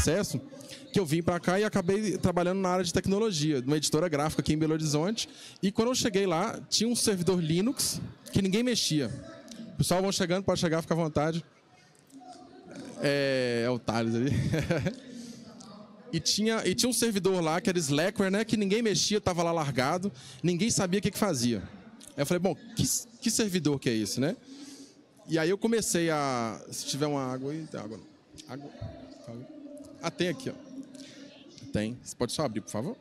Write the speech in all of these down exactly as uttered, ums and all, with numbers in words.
acesso, que eu vim para cá e acabei trabalhando na área de tecnologia, numa editora gráfica aqui em Belo Horizonte. E quando eu cheguei lá, tinha um servidor Linux que ninguém mexia. O pessoal vão chegando, pode chegar, fica à vontade. É, é o Thales ali. E tinha, e tinha um servidor lá, que era Slackware, né, que ninguém mexia, estava lá largado, ninguém sabia o que, que fazia. Aí eu falei, bom, que, que servidor que é esse, né? E aí eu comecei a... Se tiver uma água aí... Tem água não. Água. Ah, tem aqui, ó. Tem. Você pode só abrir, por favor?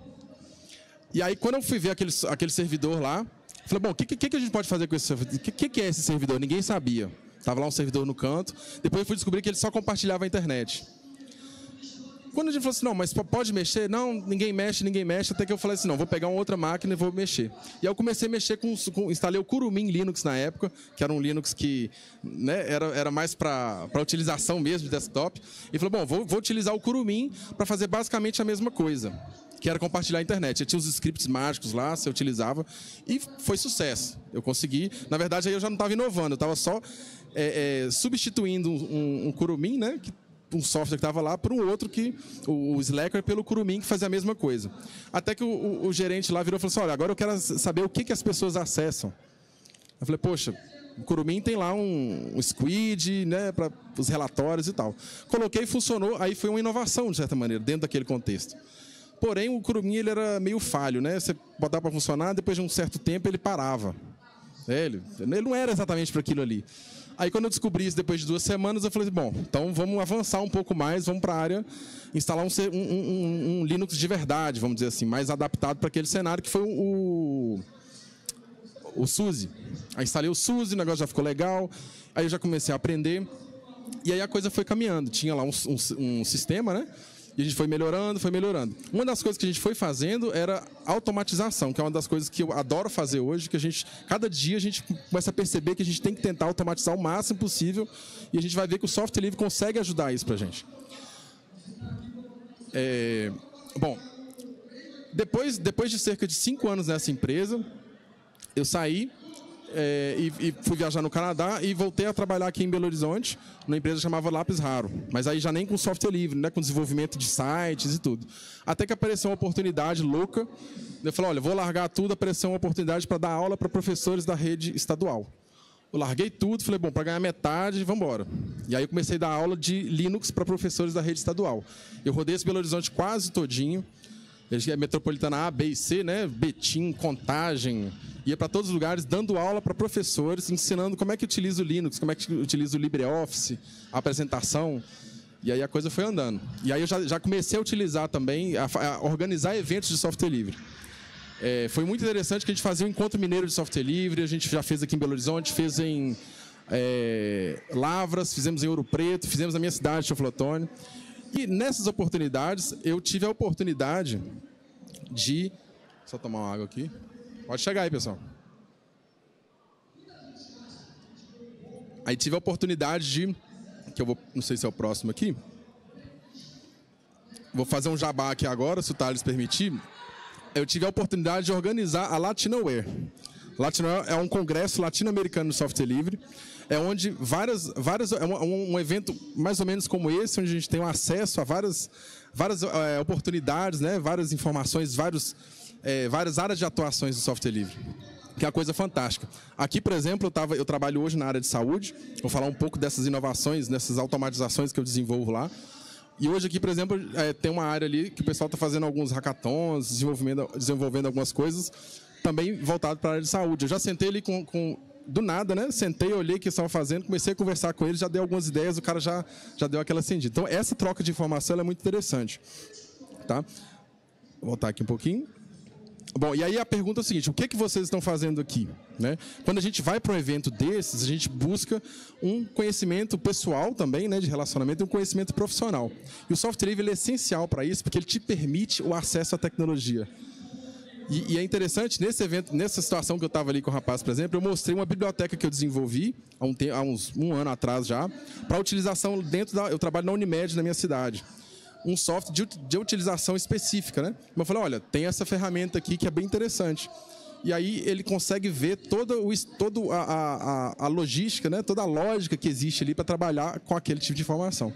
E aí, quando eu fui ver aquele, aquele servidor lá, eu falei, bom, o que, que, que a gente pode fazer com esse servidor? O que, que, que é esse servidor? Ninguém sabia. Tava lá um servidor no canto. Depois eu fui descobrir que ele só compartilhava a internet. Quando a gente falou assim, não, mas pode mexer? Não, ninguém mexe, ninguém mexe. Até que eu falei assim, não, vou pegar uma outra máquina e vou mexer. E aí eu comecei a mexer com... com instalei o Kurumin Linux na época, que era um Linux que, né, era, era mais para utilização mesmo de desktop. E falei, bom, vou, vou utilizar o Kurumin para fazer basicamente a mesma coisa, que era compartilhar a internet. Eu tinha os scripts mágicos lá, você utilizava, e foi sucesso. Eu consegui... Na verdade, aí eu já não estava inovando, eu estava só é, é, substituindo um, um, um Kurumin, né, que um software que estava lá por um outro, que o, o Slackware pelo Kurumin, que fazia a mesma coisa. Até que o, o, o gerente lá virou e falou assim, olha, agora eu quero saber o que, que as pessoas acessam. Eu falei, poxa, o Kurumin tem lá um, um Squid, né, para os relatórios e tal. Coloquei e funcionou, aí foi uma inovação, de certa maneira, dentro daquele contexto. Porém, o Kurumin ele era meio falho, né? Você botava para funcionar, depois de um certo tempo ele parava. É, ele, ele não era exatamente para aquilo ali. Aí, quando eu descobri isso depois de duas semanas, eu falei, bom, então vamos avançar um pouco mais, vamos para a área, instalar um, um, um, um Linux de verdade, vamos dizer assim, mais adaptado para aquele cenário, que foi o, o SUSE. Aí instalei o SUSE, o negócio já ficou legal, aí eu já comecei a aprender, e aí a coisa foi caminhando. Tinha lá um, um, um sistema, né? E a gente foi melhorando, foi melhorando. Uma das coisas que a gente foi fazendo era automatização, que é uma das coisas que eu adoro fazer hoje, que a gente, cada dia a gente começa a perceber que a gente tem que tentar automatizar o máximo possível, e a gente vai ver que o software livre consegue ajudar isso pra gente. É, bom, depois, depois de cerca de cinco anos nessa empresa, eu saí é, e, e fui viajar no Canadá e voltei a trabalhar aqui em Belo Horizonte, numa empresa que chamava Lápis Raro, mas aí já nem com software livre, né, com desenvolvimento de sites e tudo. Até que apareceu uma oportunidade louca, eu falei, olha, vou largar tudo, apareceu uma oportunidade para dar aula para professores da rede estadual. Eu larguei tudo, falei, bom, para ganhar metade, vamos embora. E aí eu comecei a dar aula de Linux para professores da rede estadual. Eu rodei esse Belo Horizonte quase todinho, é metropolitana A, B e C, né? Betim, Contagem, ia para todos os lugares dando aula para professores, ensinando como é que utiliza o Linux, como é que utiliza o LibreOffice, a apresentação, e aí a coisa foi andando. E aí eu já, já comecei a utilizar também, a, a organizar eventos de software livre. É, foi muito interessante que a gente fazia o Encontro Mineiro de Software Livre, a gente já fez aqui em Belo Horizonte, fez em é, Lavras, fizemos em Ouro Preto, fizemos na minha cidade, Teoflotone. E nessas oportunidades, eu tive a oportunidade de... Só tomar uma água aqui. Pode chegar aí, pessoal. Aí tive a oportunidade de... Que eu vou... Não sei se é o próximo aqui. Vou fazer um jabá aqui agora, se o Thales permitir. Eu tive a oportunidade de organizar a Latinoware. Latinoware é um congresso latino-americano de software livre. É onde várias, várias é um, um evento mais ou menos como esse, onde a gente tem um acesso a várias, várias é, oportunidades, né, várias informações, vários, é, várias áreas de atuações do software livre, que é uma coisa fantástica. Aqui, por exemplo, eu, tava, eu trabalho hoje na área de saúde, vou falar um pouco dessas inovações, dessas automatizações que eu desenvolvo lá. E hoje aqui, por exemplo, é, tem uma área ali que o pessoal está fazendo alguns hackathons, desenvolvendo, desenvolvendo algumas coisas, também voltado para a área de saúde. Eu já sentei ali com... com do nada, né? Sentei, olhei o que estavam fazendo, comecei a conversar com eles, já dei algumas ideias, o cara já, já deu aquela acendida. Então, essa troca de informação ela é muito interessante. Tá? Vou voltar aqui um pouquinho. Bom, e aí a pergunta é a seguinte, o que, que vocês estão fazendo aqui? Né? Quando a gente vai para um evento desses, a gente busca um conhecimento pessoal também, né, de relacionamento, e um conhecimento profissional. E o software livre ele é essencial para isso, porque ele te permite o acesso à tecnologia. E, e é interessante, nesse evento, nessa situação que eu estava ali com o rapaz, por exemplo, eu mostrei uma biblioteca que eu desenvolvi há, um, há uns um ano atrás já, para utilização dentro da... Eu trabalho na Unimed, na minha cidade. Um software de, de utilização específica, né? Mas eu falei, olha, tem essa ferramenta aqui que é bem interessante. E aí ele consegue ver toda, o, toda a, a, a logística, né? Toda a lógica que existe ali para trabalhar com aquele tipo de informação.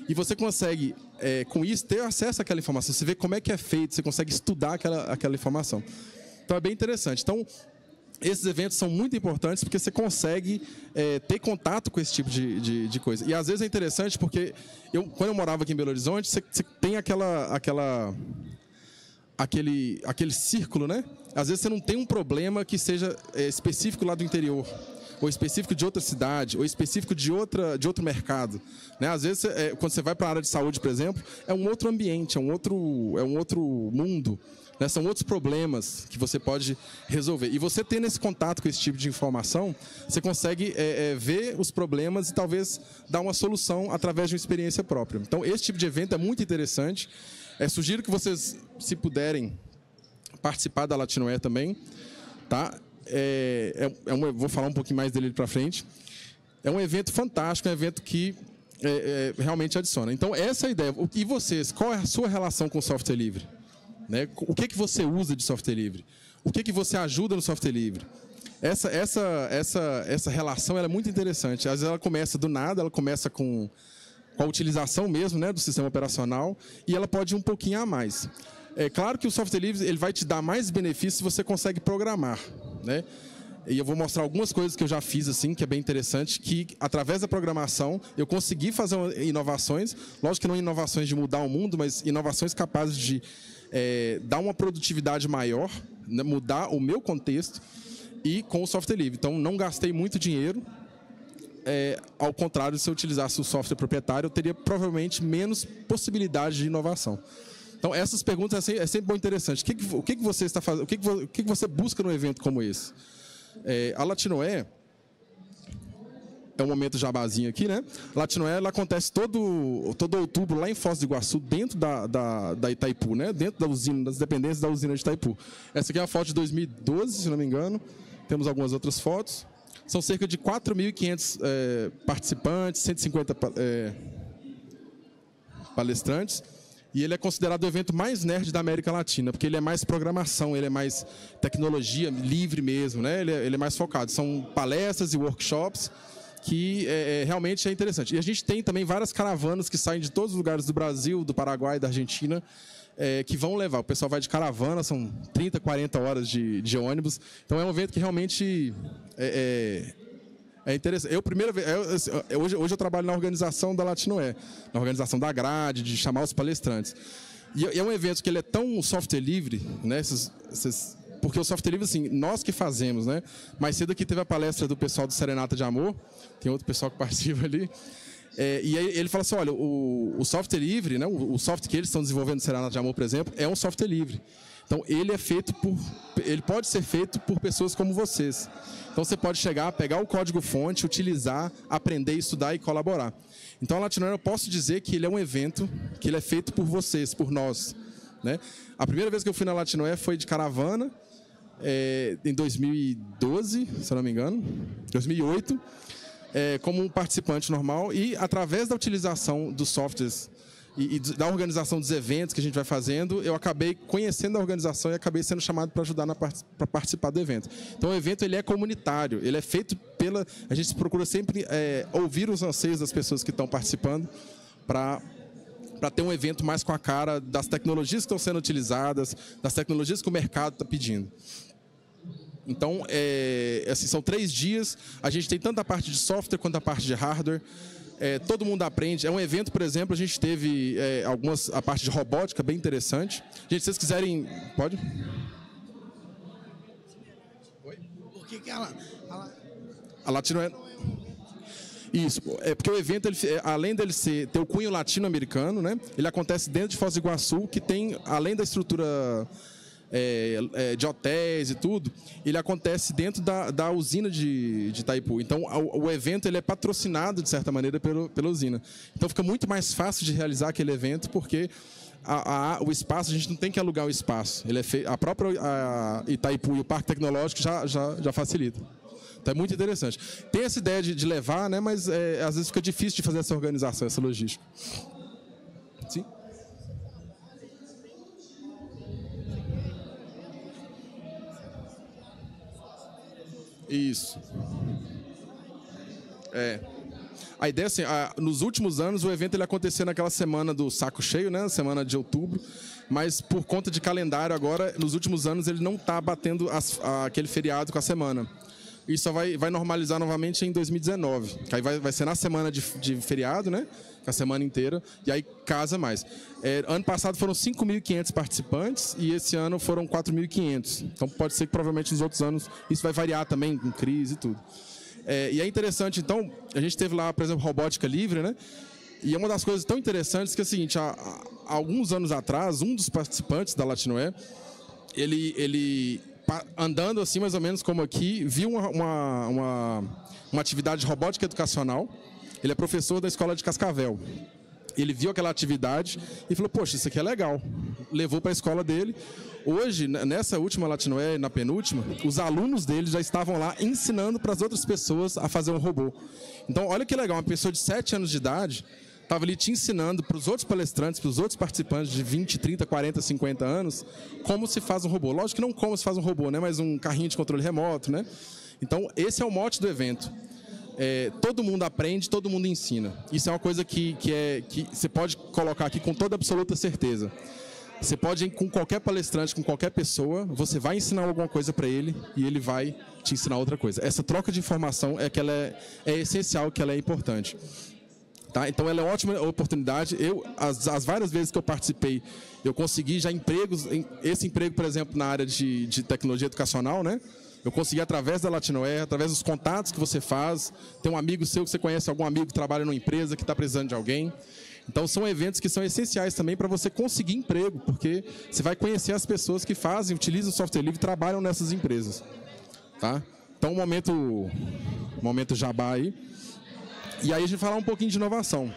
E você consegue, é, com isso, ter acesso àquela informação. Você vê como é que é feito, você consegue estudar aquela, aquela informação. Então, é bem interessante. Então, esses eventos são muito importantes porque você consegue é, ter contato com esse tipo de, de, de coisa. E, às vezes, é interessante porque, eu, quando eu morava aqui em Belo Horizonte, você, você tem aquela... aquela Aquele, aquele círculo, né? Às vezes você não tem um problema que seja é, específico lá do interior, ou específico de outra cidade, ou específico de, outra, de outro mercado. Né? Às vezes, é, quando você vai para a área de saúde, por exemplo, é um outro ambiente, é um outro, é um outro mundo. Né? São outros problemas que você pode resolver. E você tendo esse contato com esse tipo de informação, você consegue é, é, ver os problemas e talvez dar uma solução através de uma experiência própria. Então, esse tipo de evento é muito interessante. É, sugiro que vocês, se puderem, participar da Latinoé também, tá? É, é, é um, vou falar um pouquinho mais dele para frente. É um evento fantástico, é um evento que é, é, realmente adiciona. Então, essa é a ideia. E vocês, qual é a sua relação com o software livre? Né? O que, que você usa de software livre? O que, que você ajuda no software livre? Essa, essa, essa, essa relação ela é muito interessante. Às vezes ela começa do nada, ela começa com... com a utilização mesmo, né, do sistema operacional, e ela pode ir um pouquinho a mais. É claro que o software livre ele vai te dar mais benefícios se você consegue programar, né? E eu vou mostrar algumas coisas que eu já fiz assim, que é bem interessante, que através da programação eu consegui fazer inovações, lógico que não inovações de mudar o mundo, mas inovações capazes de é, dar uma produtividade maior, né, mudar o meu contexto, e com o software livre. Então, não gastei muito dinheiro. É, ao contrário, se eu utilizasse o software proprietário, eu teria provavelmente menos possibilidade de inovação. Então, essas perguntas é sempre, é sempre bom e interessante. O que, que, o que, que você está fazendo? O que, que, o que, que você busca num evento como esse? É, a Latinoé é um momento jabazinho aqui, né? A Latinoé ela acontece todo, todo outubro lá em Foz do Iguaçu, dentro da, da, da Itaipu, né? Dentro da usina, das dependências da usina de Itaipu. Essa aqui é a foto de dois mil e doze, se não me engano. Temos algumas outras fotos. São cerca de quatro mil e quinhentos é, participantes, cento e cinquenta é, palestrantes. E ele é considerado o evento mais nerd da América Latina, porque ele é mais programação, ele é mais tecnologia livre mesmo, né? Ele é, ele é mais focado. São palestras e workshops que é, é, realmente é interessante. E a gente tem também várias caravanas que saem de todos os lugares do Brasil, do Paraguai, da Argentina, É, que vão levar. O pessoal vai de caravana, são trinta, quarenta horas de, de ônibus. Então é um evento que realmente é, é, é interessante. Eu, primeira vez, eu, hoje, hoje eu trabalho na organização da Latinoé, na organização da grade, de chamar os palestrantes. E é um evento que ele é tão software livre, né? Esses, esses, porque o software livre, assim, nós que fazemos, né? Mais cedo aqui teve a palestra do pessoal do Serenata de Amor, tem outro pessoal que participa ali. É, e aí ele fala assim, olha, o, o software livre, né, o, o software que eles estão desenvolvendo no Serenata de Amor, por exemplo, é um software livre. Então, ele é feito por... Ele pode ser feito por pessoas como vocês. Então, você pode chegar, pegar o código-fonte, utilizar, aprender, estudar e colaborar. Então, a Latinoé, eu posso dizer que ele é um evento que ele é feito por vocês, por nós. Né? A primeira vez que eu fui na Latinoé foi de caravana, é, em dois mil e doze, se eu não me engano, dois mil e oito, É, como um participante normal e através da utilização dos softwares e, e da organização dos eventos que a gente vai fazendo, eu acabei conhecendo a organização e acabei sendo chamado para ajudar para participar do evento. Então o evento ele é comunitário, ele é feito pela... A gente procura sempre é, ouvir os anseios das pessoas que estão participando para para ter um evento mais com a cara das tecnologias que estão sendo utilizadas, das tecnologias que o mercado está pedindo. Então, é, assim, são três dias, a gente tem tanto a parte de software quanto a parte de hardware, é, todo mundo aprende. É um evento, por exemplo, a gente teve é, algumas, a parte de robótica bem interessante. Gente, se vocês quiserem... Pode? Oi? Por que que ela... ela... A Latino é... Isso, é porque o evento, ele, além dele ser, ter o cunho latino-americano, né, ele acontece dentro de Foz do Iguaçu, que tem, além da estrutura... É, é, de hotéis e tudo, ele acontece dentro da, da usina de, de Itaipu. Então, o, o evento ele é patrocinado, de certa maneira, pelo, pela usina. Então, fica muito mais fácil de realizar aquele evento, porque a, a, o espaço, a gente não tem que alugar o espaço. Ele é feito, a própria a Itaipu e o Parque Tecnológico já, já, já facilita. Então, é muito interessante. Tem essa ideia de, de levar, né, mas é, às vezes fica difícil de fazer essa organização, essa logística. Sim? Isso. É. A ideia, assim, a, nos últimos anos, o evento ele acontecia naquela semana do saco cheio, né? Semana de outubro. Mas, por conta de calendário agora, nos últimos anos, ele não está batendo as, a, aquele feriado com a semana. Isso só vai, vai normalizar novamente em dois mil e dezenove. Que aí vai, vai ser na semana de, de feriado, né? A semana inteira, e aí casa mais. É, ano passado foram cinco mil e quinhentos participantes e esse ano foram quatro mil e quinhentos. Então pode ser que provavelmente nos outros anos isso vai variar também, com crise e tudo. É, e é interessante, então, a gente teve lá, por exemplo, robótica livre, né? E é uma das coisas tão interessantes que é o seguinte, há, há alguns anos atrás, um dos participantes da Latinoé, ele, ele andando assim mais ou menos como aqui, viu uma, uma, uma, uma atividade de robótica educacional. Ele é professor da escola de Cascavel. Ele viu aquela atividade e falou, poxa, isso aqui é legal. Levou para a escola dele. Hoje, nessa última Latinoé, na penúltima, os alunos dele já estavam lá ensinando para as outras pessoas a fazer um robô. Então, olha que legal, uma pessoa de sete anos de idade estava ali te ensinando para os outros palestrantes, para os outros participantes de vinte, trinta, quarenta, cinquenta anos, como se faz um robô. Lógico que não como se faz um robô, né? Mas um carrinho de controle remoto, né? Então, esse é o mote do evento. É, todo mundo aprende, todo mundo ensina. Isso é uma coisa que, que, é, que você pode colocar aqui com toda absoluta certeza. Você pode ir com qualquer palestrante, com qualquer pessoa, você vai ensinar alguma coisa para ele e ele vai te ensinar outra coisa. Essa troca de informação é que ela é, é essencial, que ela é importante. Tá? Então, ela é uma ótima oportunidade. Eu, as, as várias vezes que eu participei, eu consegui já empregos. Esse emprego, por exemplo, na área de, de tecnologia educacional, né? Eu consegui através da Latinoé, através dos contatos que você faz. Tem um amigo seu que você conhece, algum amigo que trabalha numa empresa, que está precisando de alguém. Então, são eventos que são essenciais também para você conseguir emprego, porque você vai conhecer as pessoas que fazem, utilizam o software livre e trabalham nessas empresas. Tá? Então, um momento, um momento jabá aí. E aí a gente vai falar um pouquinho de inovação.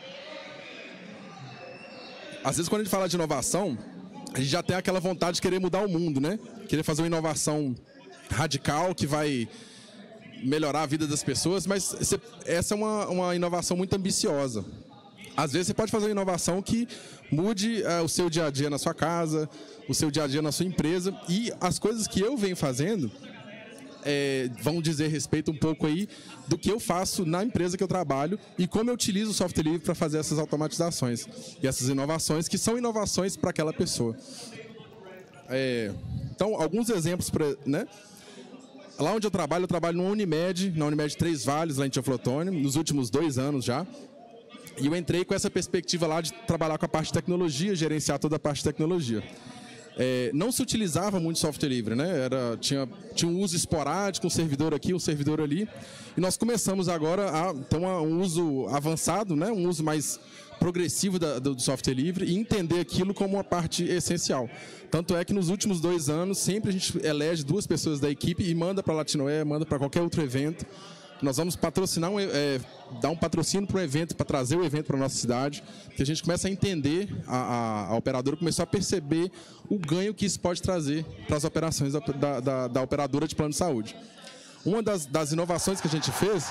Às vezes, quando a gente fala de inovação, a gente já tem aquela vontade de querer mudar o mundo, né? Querer fazer uma inovação radical que vai melhorar a vida das pessoas, mas essa é uma, uma inovação muito ambiciosa. Às vezes você pode fazer uma inovação que mude uh, o seu dia a dia na sua casa, o seu dia a dia na sua empresa, e as coisas que eu venho fazendo é, vão dizer respeito um pouco aí do que eu faço na empresa que eu trabalho e como eu utilizo o software livre para fazer essas automatizações e essas inovações que são inovações para aquela pessoa. É, então, alguns exemplos, pra, né? Lá onde eu trabalho, eu trabalho no Unimed, na Unimed Três Vales, lá em Teoflotone, nos últimos dois anos já. E eu entrei com essa perspectiva lá de trabalhar com a parte de tecnologia, gerenciar toda a parte de tecnologia. É, não se utilizava muito software livre, né? Era, tinha, tinha um uso esporádico, um servidor aqui, um servidor ali. E nós começamos agora a ter uma, um uso avançado, né? Um uso mais progressivo da, do software livre e entender aquilo como uma parte essencial. Tanto é que nos últimos dois anos, sempre a gente elege duas pessoas da equipe e manda para a Latinoé, manda para qualquer outro evento. Nós vamos patrocinar, um, é, dar um patrocínio para o evento, para trazer o evento para a nossa cidade, que a gente começa a entender, a, a, a operadora começou a perceber o ganho que isso pode trazer para as operações da, da, da, da operadora de plano de saúde. Uma das, das inovações que a gente fez...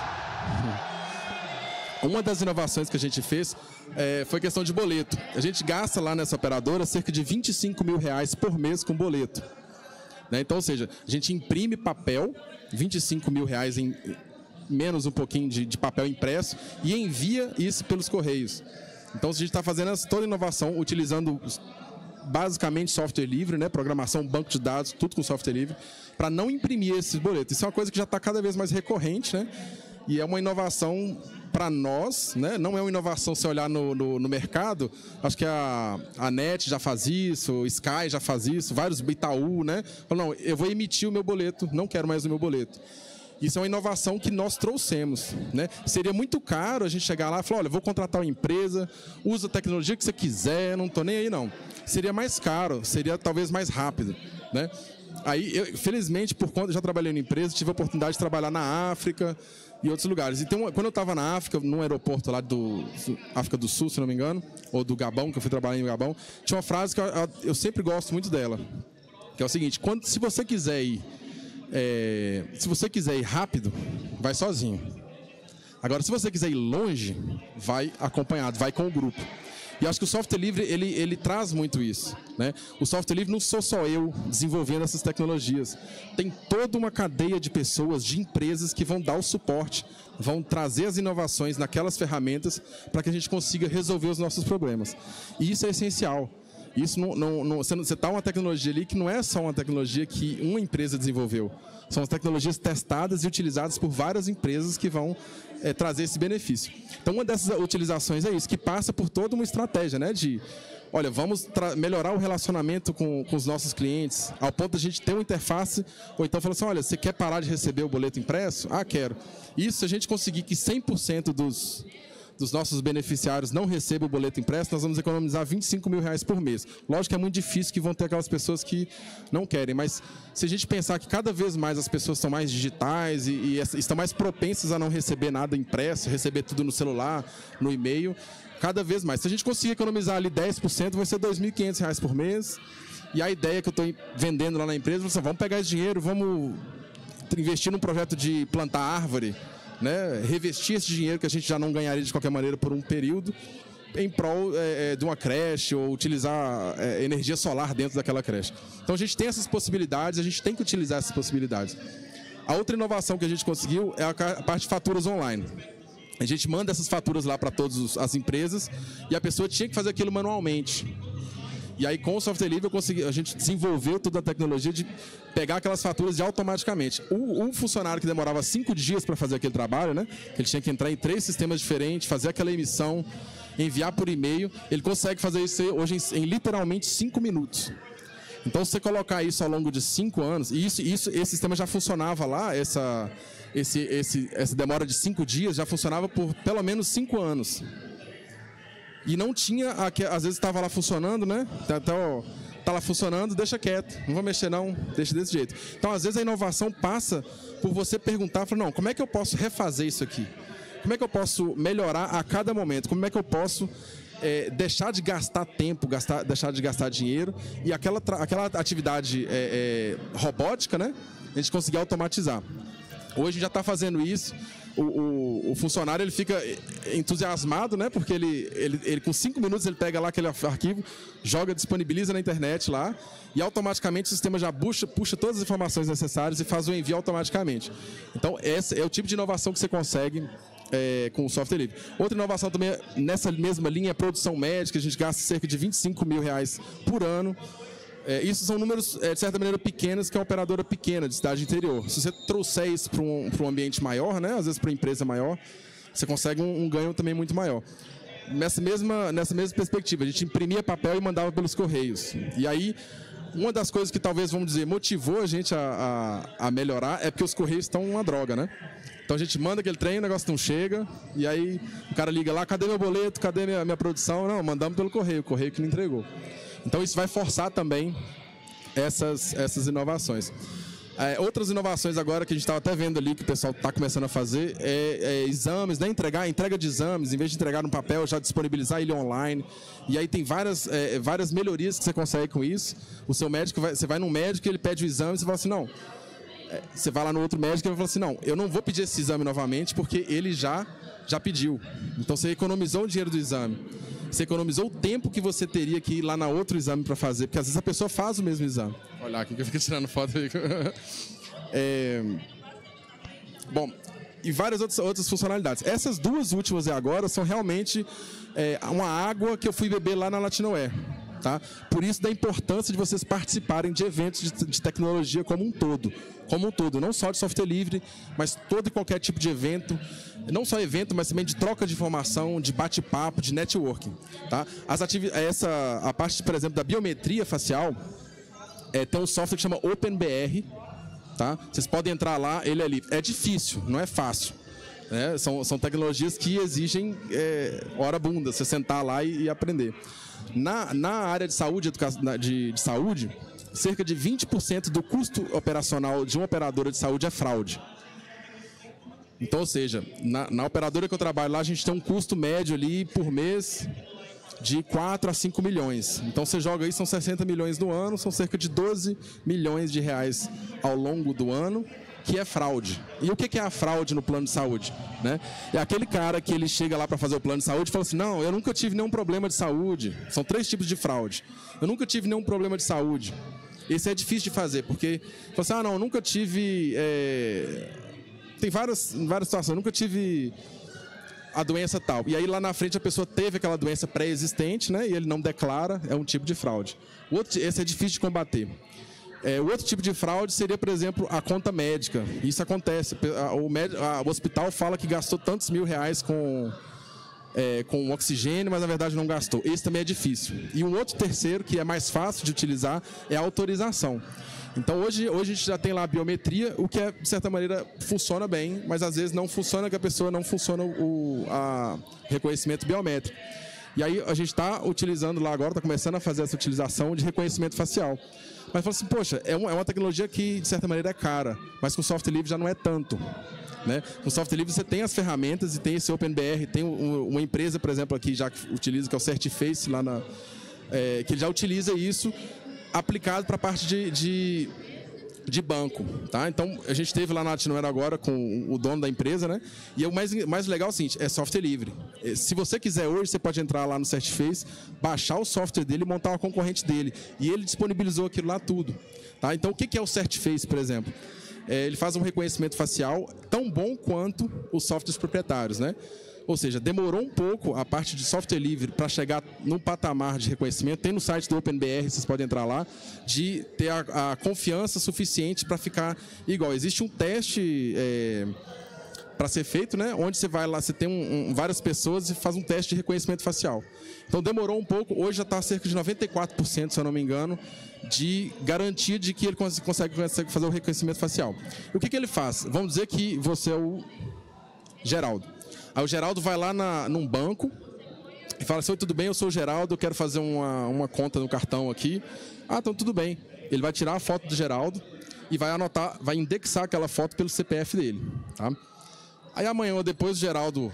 Uma das inovações que a gente fez é, foi questão de boleto. A gente gasta lá nessa operadora cerca de vinte e cinco mil reais por mês com boleto. Né? Então, ou seja, a gente imprime papel, vinte e cinco mil reais em menos um pouquinho de, de papel impresso e envia isso pelos correios. Então, a gente está fazendo essa, toda a inovação utilizando basicamente software livre, né? Programação, banco de dados, tudo com software livre, para não imprimir esses boletos. Isso é uma coisa que já está cada vez mais recorrente, né? E é uma inovação para nós, né? Não é uma inovação se olhar no, no, no mercado. Acho que a, a NET já faz isso, o Sky já faz isso, vários Itaú, né? Não, eu vou emitir o meu boleto, não quero mais o meu boleto. Isso é uma inovação que nós trouxemos, né? Seria muito caro a gente chegar lá e falar, olha, vou contratar uma empresa, usa a tecnologia que você quiser, não estou nem aí não. Seria mais caro, seria talvez mais rápido, né? Aí, eu, felizmente, por conta, já trabalhei na empresa, tive a oportunidade de trabalhar na África e outros lugares. Então, quando eu estava na África, num aeroporto lá do África do Sul, se não me engano, ou do Gabão, que eu fui trabalhar em Gabão, tinha uma frase que eu, eu sempre gosto muito dela, que é o seguinte, quando, se você quiser ir, é, se você quiser ir rápido, vai sozinho. Agora, se você quiser ir longe, vai acompanhado, vai com o grupo. E acho que o software livre, ele, ele traz muito isso, né? O software livre não sou só eu desenvolvendo essas tecnologias. Tem toda uma cadeia de pessoas, de empresas que vão dar o suporte, vão trazer as inovações naquelas ferramentas para que a gente consiga resolver os nossos problemas. E isso é essencial. Isso não, não, não, você está uma tecnologia ali que não é só uma tecnologia que uma empresa desenvolveu. São as tecnologias testadas e utilizadas por várias empresas que vão é, trazer esse benefício. Então, uma dessas utilizações é isso, que passa por toda uma estratégia, né, de, olha, vamos melhorar o relacionamento com, com os nossos clientes, ao ponto de a gente ter uma interface, ou então falar assim, olha, você quer parar de receber o boleto impresso? Ah, quero. Isso, se a gente conseguir que cem por cento dos... dos nossos beneficiários não recebam o boleto impresso, nós vamos economizar vinte e cinco mil reais por mês. Lógico que é muito difícil que vão ter aquelas pessoas que não querem, mas se a gente pensar que cada vez mais as pessoas são mais digitais e, e estão mais propensas a não receber nada impresso, receber tudo no celular, no e-mail, cada vez mais. Se a gente conseguir economizar ali dez por cento, vai ser dois mil e quinhentos reais por mês. E a ideia que eu estou vendendo lá na empresa é assim, vamos pegar esse dinheiro, vamos investir num projeto de plantar árvore, né, revestir esse dinheiro que a gente já não ganharia de qualquer maneira por um período em prol é, de uma creche ou utilizar é, energia solar dentro daquela creche. Então a gente tem essas possibilidades, a gente tem que utilizar essas possibilidades. A outra inovação que a gente conseguiu é a parte de faturas online. A gente manda essas faturas lá para todas as empresas e a pessoa tinha que fazer aquilo manualmente. E aí, com o software livre, eu consegui, a gente desenvolveu toda a tecnologia de pegar aquelas faturas de automaticamente. O, um funcionário que demorava cinco dias para fazer aquele trabalho, né? Que ele tinha que entrar em três sistemas diferentes, fazer aquela emissão, enviar por e-mail, ele consegue fazer isso hoje em, em literalmente cinco minutos. Então, se você colocar isso ao longo de cinco anos, e isso, isso, esse sistema já funcionava lá, essa, esse, esse, essa demora de cinco dias já funcionava por pelo menos cinco anos. E não tinha, às vezes estava lá funcionando, né? Então, tá lá funcionando, deixa quieto, não vou mexer não, deixa desse jeito. Então, às vezes a inovação passa por você perguntar, falar, não, como é que eu posso refazer isso aqui? Como é que eu posso melhorar a cada momento? Como é que eu posso é, deixar de gastar tempo, gastar, deixar de gastar dinheiro e aquela, aquela atividade é, é, robótica, né? A gente conseguir automatizar. Hoje a gente já está fazendo isso. O, o, o funcionário ele fica entusiasmado, né? Porque ele, ele, ele com cinco minutos ele pega lá aquele arquivo, joga, disponibiliza na internet lá e automaticamente o sistema já puxa, puxa todas as informações necessárias e faz o envio automaticamente. Então esse é o tipo de inovação que você consegue é, com o software livre. Outra inovação também nessa mesma linha é a produção médica. A gente gasta cerca de vinte e cinco mil reais por ano. É, isso são números, é, de certa maneira, pequenos, que é uma operadora pequena de cidade interior. Se você trouxer isso para um, para um ambiente maior, né, às vezes para uma empresa maior, você consegue um, um ganho também muito maior. Nessa mesma, nessa mesma perspectiva, a gente imprimia papel e mandava pelos correios. E aí, uma das coisas que talvez, vamos dizer, motivou a gente a, a, a melhorar é porque os correios estão uma droga, né? Então a gente manda aquele trem, o negócio não chega, e aí o cara liga lá, cadê meu boleto, cadê minha, minha produção? Não, mandamos pelo correio, o correio que não entregou. Então isso vai forçar também essas, essas inovações. É, outras inovações agora que a gente estava até vendo ali que o pessoal está começando a fazer é, é exames, né? Entregar, entrega de exames, em vez de entregar no papel, já disponibilizar ele online. E aí tem várias, é, várias melhorias que você consegue com isso. O seu médico, vai, você vai num médico, ele pede o exame e você fala assim, não. É, você vai lá no outro médico e ele fala assim, não, eu não vou pedir esse exame novamente porque ele já, já pediu. Então você economizou o dinheiro do exame. Você economizou o tempo que você teria que ir lá na outro exame para fazer, porque às vezes a pessoa faz o mesmo exame. Olha aqui que eu fico tirando foto aí. É... Bom, e várias outras, outras funcionalidades. Essas duas últimas e agora são realmente é, uma água que eu fui beber lá na Latinoé. Tá? Por isso da importância de vocês participarem de eventos de, de tecnologia como um todo. Como um todo, não só de software livre, mas todo e qualquer tipo de evento. Não só evento, mas também de troca de informação, de bate-papo, de networking. Tá? As ativi- essa, a parte, por exemplo, da biometria facial, é, tem um software que chama OpenBR. Tá? Vocês podem entrar lá, ele é livre. É difícil, não é fácil. Né? São, são tecnologias que exigem é, hora bunda, você sentar lá e, e aprender. Na, na área de saúde, educa... de, de saúde, cerca de vinte por cento do custo operacional de uma operadora de saúde é fraude. Então, ou seja, na, na operadora que eu trabalho lá, a gente tem um custo médio ali por mês de quatro a cinco milhões. Então, você joga aí, são sessenta milhões no ano, são cerca de doze milhões de reais ao longo do ano que é fraude. E o que é a fraude no plano de saúde? Né? É aquele cara que ele chega lá para fazer o plano de saúde e fala assim, não, eu nunca tive nenhum problema de saúde. São três tipos de fraude. Eu nunca tive nenhum problema de saúde. Esse é difícil de fazer, porque fala assim, ah, não, eu nunca tive... É... Tem várias, várias situações, eu nunca tive a doença tal. E aí lá na frente a pessoa teve aquela doença pré-existente, né? E ele não declara, é um tipo de fraude. O outro, esse é difícil de combater. É, o outro tipo de fraude seria, por exemplo, a conta médica. Isso acontece. O, med... o hospital fala que gastou tantos mil reais com, é, com oxigênio, mas na verdade não gastou. Esse também é difícil. E um outro terceiro, que é mais fácil de utilizar, é a autorização. Então hoje, hoje a gente já tem lá a biometria, o que é, de certa maneira funciona bem, mas às vezes não funciona, que a pessoa não funciona o a reconhecimento biométrico. E aí a gente está utilizando lá agora, está começando a fazer essa utilização de reconhecimento facial. Mas fala assim, poxa, é uma, é uma tecnologia que de certa maneira é cara, mas com software livre já não é tanto. Né? Com software livre você tem as ferramentas e tem esse OpenBR, tem um, uma empresa, por exemplo, aqui já que utiliza, que é o Certiface, lá na, é, que já utiliza isso aplicado para a parte de, de, de banco. Tá? Então, a gente esteve lá na Latinoera agora com o dono da empresa, né? E o mais, mais legal é o seguinte, é software livre. Se você quiser hoje, você pode entrar lá no Certiface, baixar o software dele e montar uma concorrente dele. E ele disponibilizou aquilo lá tudo. Tá? Então, o que é o Certiface, por exemplo? É, ele faz um reconhecimento facial tão bom quanto os softwares proprietários, né? Ou seja, demorou um pouco a parte de software livre para chegar num patamar de reconhecimento. Tem no site do OpenBR, vocês podem entrar lá, de ter a, a confiança suficiente para ficar igual. Existe um teste é, para ser feito, né? Onde você vai lá, você tem um, um, várias pessoas e faz um teste de reconhecimento facial. Então demorou um pouco, hoje já está cerca de noventa e quatro por cento, se eu não me engano, de garantia de que ele consegue, consegue fazer o reconhecimento facial. O que, que ele faz? Vamos dizer que você é o Geraldo. Aí o Geraldo vai lá na, num banco e fala assim, oi, tudo bem, eu sou o Geraldo, eu quero fazer uma, uma conta no cartão aqui. Ah, então tudo bem. Ele vai tirar a foto do Geraldo e vai anotar, vai indexar aquela foto pelo C P F dele. Tá? Aí amanhã ou depois o Geraldo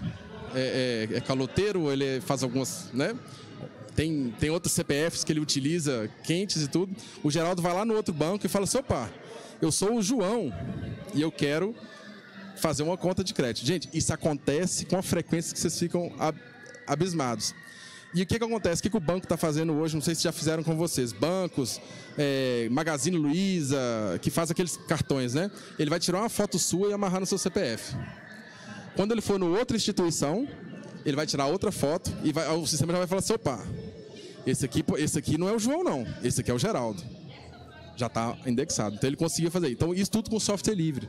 é, é, é caloteiro, ele faz algumas, né? Tem, tem outros C P Fs que ele utiliza, quentes e tudo. O Geraldo vai lá no outro banco e fala assim, opa, eu sou o João e eu quero fazer uma conta de crédito. Gente, isso acontece com a frequência que vocês ficam abismados. E o que, que acontece? O que, que o banco está fazendo hoje? Não sei se já fizeram com vocês. Bancos, é, Magazine Luiza, que faz aqueles cartões, né? Ele vai tirar uma foto sua e amarrar no seu C P F. Quando ele for em outra instituição, ele vai tirar outra foto e vai, o sistema já vai falar assim, opa, esse aqui, esse aqui não é o João, não. Esse aqui é o Geraldo. Já está indexado. Então ele conseguia fazer. Então isso tudo com software livre.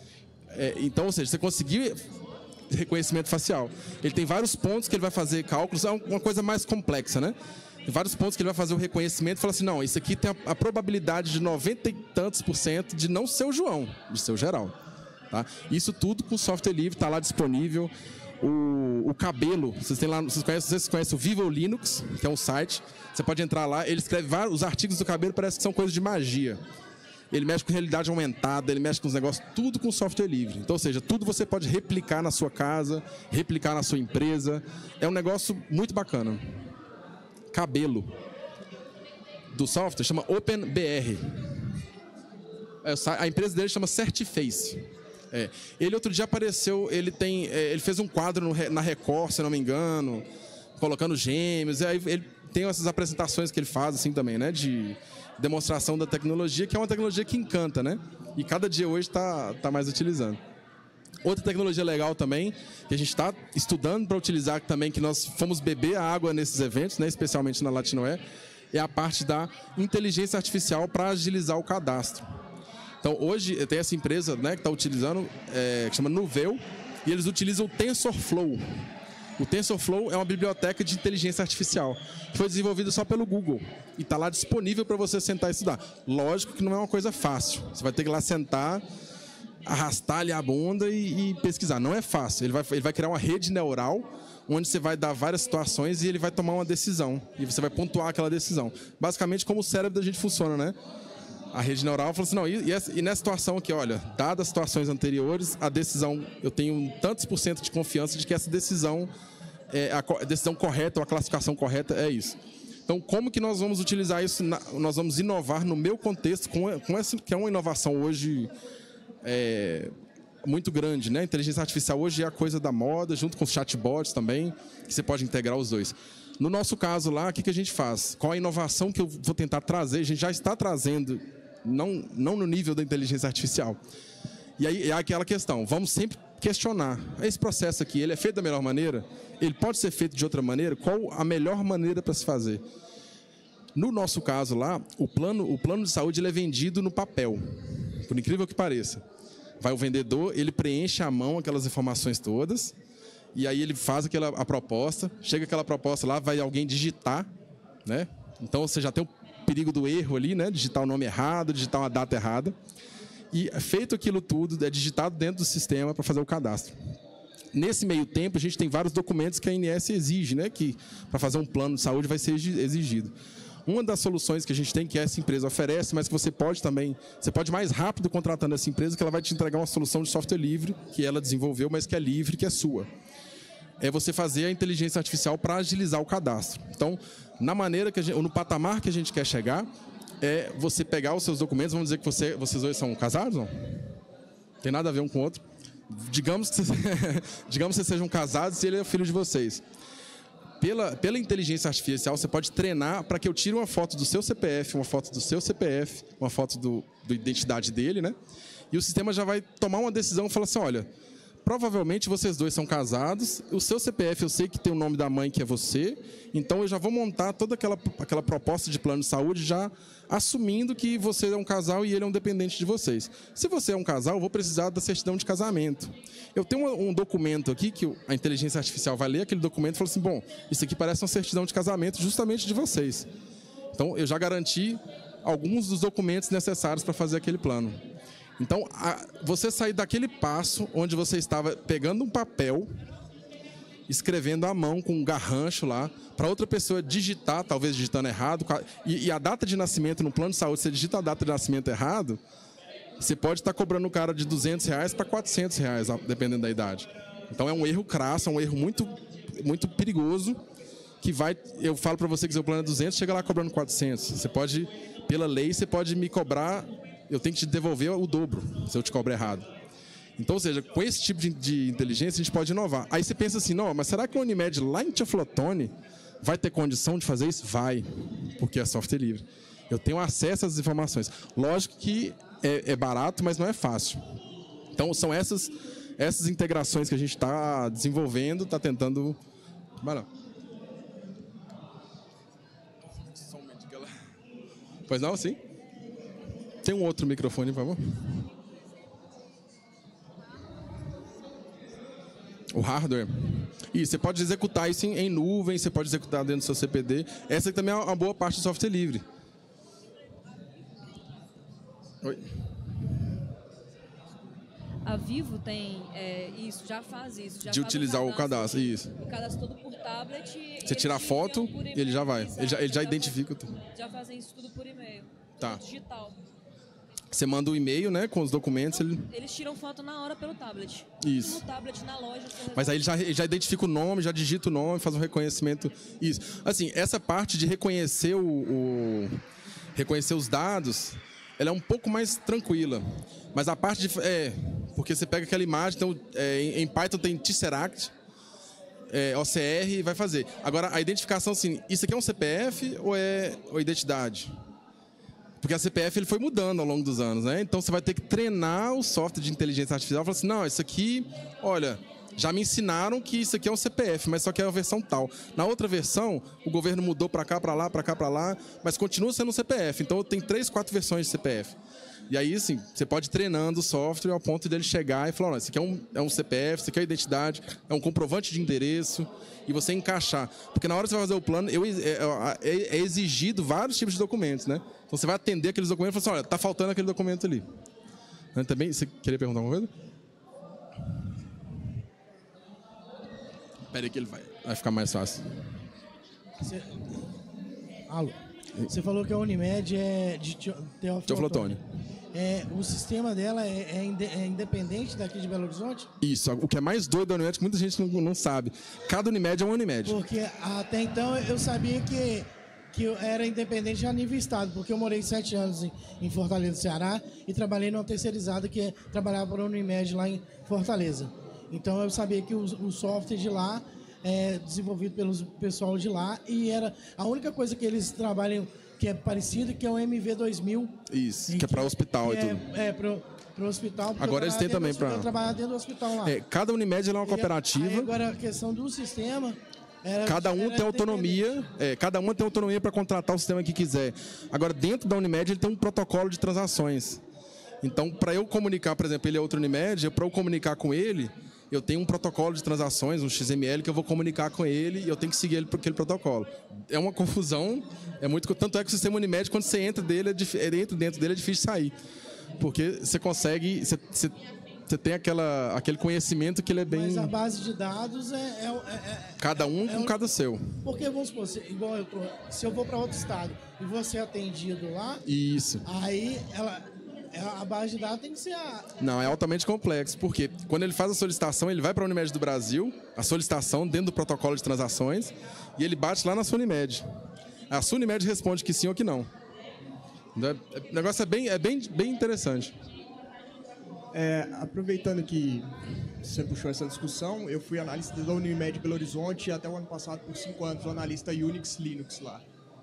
É, então, ou seja, você conseguiu reconhecimento facial. Ele tem vários pontos que ele vai fazer cálculos, é uma coisa mais complexa, né? Tem vários pontos que ele vai fazer o reconhecimento e fala assim, não, isso aqui tem a, a probabilidade de noventa e tantos por cento de não ser o João, de ser o Geraldo. Tá? Isso tudo com software livre, está lá disponível. O, o cabelo, vocês, têm lá, vocês, conhecem, vocês conhecem o Vivo Linux, que é um site, você pode entrar lá, ele escreve vários, os artigos do cabelo, parece que são coisas de magia. Ele mexe com realidade aumentada, ele mexe com os negócios, tudo com software livre. Então, ou seja, tudo você pode replicar na sua casa, replicar na sua empresa. É um negócio muito bacana. Cabelo do software chama OpenBR. A empresa dele chama Certiface. É. Ele outro dia apareceu, ele, tem, ele fez um quadro no, na Record, se não me engano, colocando gêmeos. Aí ele tem essas apresentações que ele faz assim também, né? De demonstração da tecnologia, que é uma tecnologia que encanta, né? E cada dia hoje está tá mais utilizando. Outra tecnologia legal também, que a gente está estudando para utilizar também, que nós fomos beber a água nesses eventos, né? Especialmente na Latinoé, é a parte da inteligência artificial para agilizar o cadastro. Então, hoje, tem essa empresa, né, que está utilizando, é, que chama Nuveu, e eles utilizam o TensorFlow. O TensorFlow é uma biblioteca de inteligência artificial que foi desenvolvida só pelo Google e está lá disponível para você sentar e estudar. Lógico que não é uma coisa fácil. Você vai ter que ir lá sentar, arrastar ali a bunda e, e pesquisar. Não é fácil. Ele vai, ele vai criar uma rede neural onde você vai dar várias situações e ele vai tomar uma decisão. E você vai pontuar aquela decisão. Basicamente como o cérebro da gente funciona, né? A rede neural falou assim, não, e, e nessa situação aqui, olha, dadas as situações anteriores, a decisão, eu tenho tantos por cento de confiança de que essa decisão é a decisão correta, ou a classificação correta é isso. Então, como que nós vamos utilizar isso, na, nós vamos inovar no meu contexto, com, com essa, que é uma inovação hoje é, muito grande, né? A inteligência artificial hoje é a coisa da moda, junto com os chatbots também, que você pode integrar os dois. No nosso caso lá, o que, que a gente faz? Qual a inovação que eu vou tentar trazer? A gente já está trazendo, não, não no nível da inteligência artificial. E aí é aquela questão, vamos sempre questionar. Esse processo aqui, ele é feito da melhor maneira? Ele pode ser feito de outra maneira? Qual a melhor maneira para se fazer? No nosso caso lá, o plano, o plano de saúde ele é vendido no papel, por incrível que pareça. Vai o vendedor, ele preenche à mão aquelas informações todas, e aí ele faz aquela, a proposta, chega aquela proposta lá, vai alguém digitar, né? Então você já tem o perigo do erro ali, né? Digitar o nome errado, digitar uma data errada. E feito aquilo tudo, é digitado dentro do sistema para fazer o cadastro. Nesse meio tempo, a gente tem vários documentos que a A N S exige, né? Que para fazer um plano de saúde vai ser exigido. Uma das soluções que a gente tem, que essa empresa oferece, mas que você pode também, você pode mais rápido contratando essa empresa, que ela vai te entregar uma solução de software livre, que ela desenvolveu, mas que é livre, que é sua. É você fazer a inteligência artificial para agilizar o cadastro. Então, na maneira que a gente, ou no patamar que a gente quer chegar, é você pegar os seus documentos, vamos dizer que você, vocês dois são casados, não? Tem nada a ver um com o outro. Digamos que, digamos que vocês sejam casados e ele é o filho de vocês. Pela, pela inteligência artificial, você pode treinar para que eu tire uma foto do seu C P F, uma foto do seu C P F, uma foto do, do identidade dele, né? E o sistema já vai tomar uma decisão e falar assim, olha, provavelmente vocês dois são casados, o seu C P F eu sei que tem o nome da mãe que é você, então eu já vou montar toda aquela, aquela proposta de plano de saúde já assumindo que você é um casal e ele é um dependente de vocês. Se você é um casal, eu vou precisar da certidão de casamento. Eu tenho um, um documento aqui que a inteligência artificial vai ler aquele documento e fala assim, bom, isso aqui parece uma certidão de casamento justamente de vocês. Então, eu já garanti alguns dos documentos necessários para fazer aquele plano. Então, a, você sair daquele passo onde você estava pegando um papel, escrevendo à mão com um garrancho lá, para outra pessoa digitar, talvez digitando errado, e, e a data de nascimento no plano de saúde, você digita a data de nascimento errado, você pode estar cobrando o cara de duzentos reais para quatrocentos reais, dependendo da idade. Então é um erro crasso, é um erro muito, muito perigoso, que vai, eu falo para você que seu plano é duzentos, chega lá cobrando quatrocentos. Você pode, pela lei, você pode me cobrar, eu tenho que te devolver o dobro, se eu te cobro errado. Então, ou seja, com esse tipo de, de inteligência, a gente pode inovar. Aí você pensa assim, não, mas será que a Unimed lá em Teoflotone vai ter condição de fazer isso? Vai, porque é software livre. Eu tenho acesso às informações. Lógico que é, é barato, mas não é fácil. Então, são essas, essas integrações que a gente está desenvolvendo, está tentando... Vai lá. Pois não, sim? Tem um outro microfone, por favor? O hardware. E você pode executar isso em, em nuvem, você pode executar dentro do seu C P D. Essa também é uma boa parte do software livre. Oi. A Vivo tem é, isso, já faz isso. Já de faz utilizar o cadastro, o cadastro, isso. O cadastro todo por tablet. Você tira a foto, ele já vai. Ele já, ele já identifica tudo. Já fazem isso tudo por e-mail. Tá. Digital. Você manda um e-mail, né, com os documentos. Ele... Eles tiram foto na hora pelo tablet. Isso. No tablet, na loja. Mas aí ele já, ele já identifica o nome, já digita o nome, faz um reconhecimento. Isso. Assim, essa parte de reconhecer o, o reconhecer os dados, ela é um pouco mais tranquila. Mas a parte de... É, porque você pega aquela imagem, então, é, em, em Python tem Tesseract, é, O C R, e vai fazer. Agora, a identificação, assim, isso aqui é um C P F ou é ou identidade? Porque a C P F ele foi mudando ao longo dos anos, né? Então você vai ter que treinar o software de inteligência artificial. Falar assim, não, isso aqui, olha, já me ensinaram que isso aqui é um C P F, mas só que é a versão tal. Na outra versão, o governo mudou para cá, para lá, para cá, para lá, mas continua sendo um C P F. Então tem três, quatro versões de C P F. E aí, assim, você pode ir treinando o software ao ponto dele chegar e falar, não, isso aqui é um, é um C P F, isso aqui é identidade, é um comprovante de endereço, e você encaixar. Porque na hora que você vai fazer o plano, eu, é, é, é exigido vários tipos de documentos, né? Então você vai atender aqueles documentos e falar assim, olha, tá faltando aquele documento ali. Também, você queria perguntar alguma coisa? Espera aí que ele vai, vai ficar mais fácil. Você... Alô? Você falou que a Unimed é de Teoflotone. É, o sistema dela é, é, inde, é independente daqui de Belo Horizonte? Isso. O que é mais doido da Unimed, que muita gente não, não sabe. Cada Unimed é uma Unimed. Porque até então eu sabia que, que eu era independente a nível estado, porque eu morei sete anos em, em Fortaleza, Ceará, e trabalhei numa terceirizada que é, trabalhava para a Unimed lá em Fortaleza. Então eu sabia que o, o software de lá é desenvolvido pelo pessoal de lá, e era a única coisa que eles trabalham que é parecido, que é o M V dois mil. Isso, que, que é para hospital e é, tudo. É, para o hospital. Agora eles têm também para... Eu trabalhava dentro do hospital lá. É, cada Unimed é uma cooperativa. Aí, agora a questão do sistema... Era, cada um tem autonomia, é, cada uma tem autonomia para contratar o sistema que quiser. Agora, dentro da Unimed, ele tem um protocolo de transações. Então, para eu comunicar, por exemplo, ele é outro Unimed, para eu comunicar com ele, eu tenho um protocolo de transações, um X M L, que eu vou comunicar com ele e eu tenho que seguir ele por aquele protocolo. É uma confusão, é muito... Tanto é que o sistema Unimed, quando você entra, dele, é dif... entra dentro dele, é difícil sair. Porque você consegue... Você, você... Você tem aquela, aquele conhecimento que ele é bem... Mas a base de dados é... é, é cada um é, com é, cada seu. Porque, vamos supor, se, igual eu tô, se eu vou para outro estado e você é atendido lá... Isso. Aí ela, a base de dados tem que ser a... Não, é altamente complexo. Porque quando ele faz a solicitação, ele vai para a Unimed do Brasil, a solicitação dentro do protocolo de transações, e ele bate lá na sua Unimed. A sua Unimed responde que sim ou que não. O negócio é bem, é bem, bem interessante. É, aproveitando que você puxou essa discussão, eu fui analista da Unimed Belo Horizonte até o ano passado por cinco anos, analista Unix Linux lá.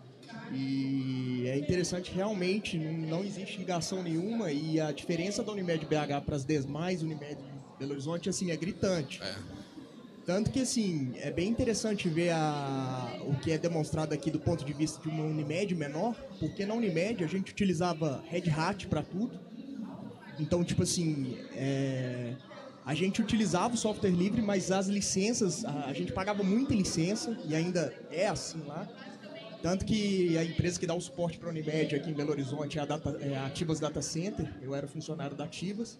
E é interessante, realmente, não existe ligação nenhuma e a diferença da Unimed B H para as demais Unimed Belo Horizonte assim, é gritante. É. Tanto que assim, é bem interessante ver a, o que é demonstrado aqui do ponto de vista de uma Unimed menor, porque na Unimed a gente utilizava Red Hat para tudo. Então, tipo assim, é, a gente utilizava o software livre, mas as licenças, a, a gente pagava muita licença, e ainda é assim lá. Tanto que a empresa que dá o suporte para a Unimed aqui em Belo Horizonte é a, Data, é a Ativas Data Center, eu era funcionário da Ativas.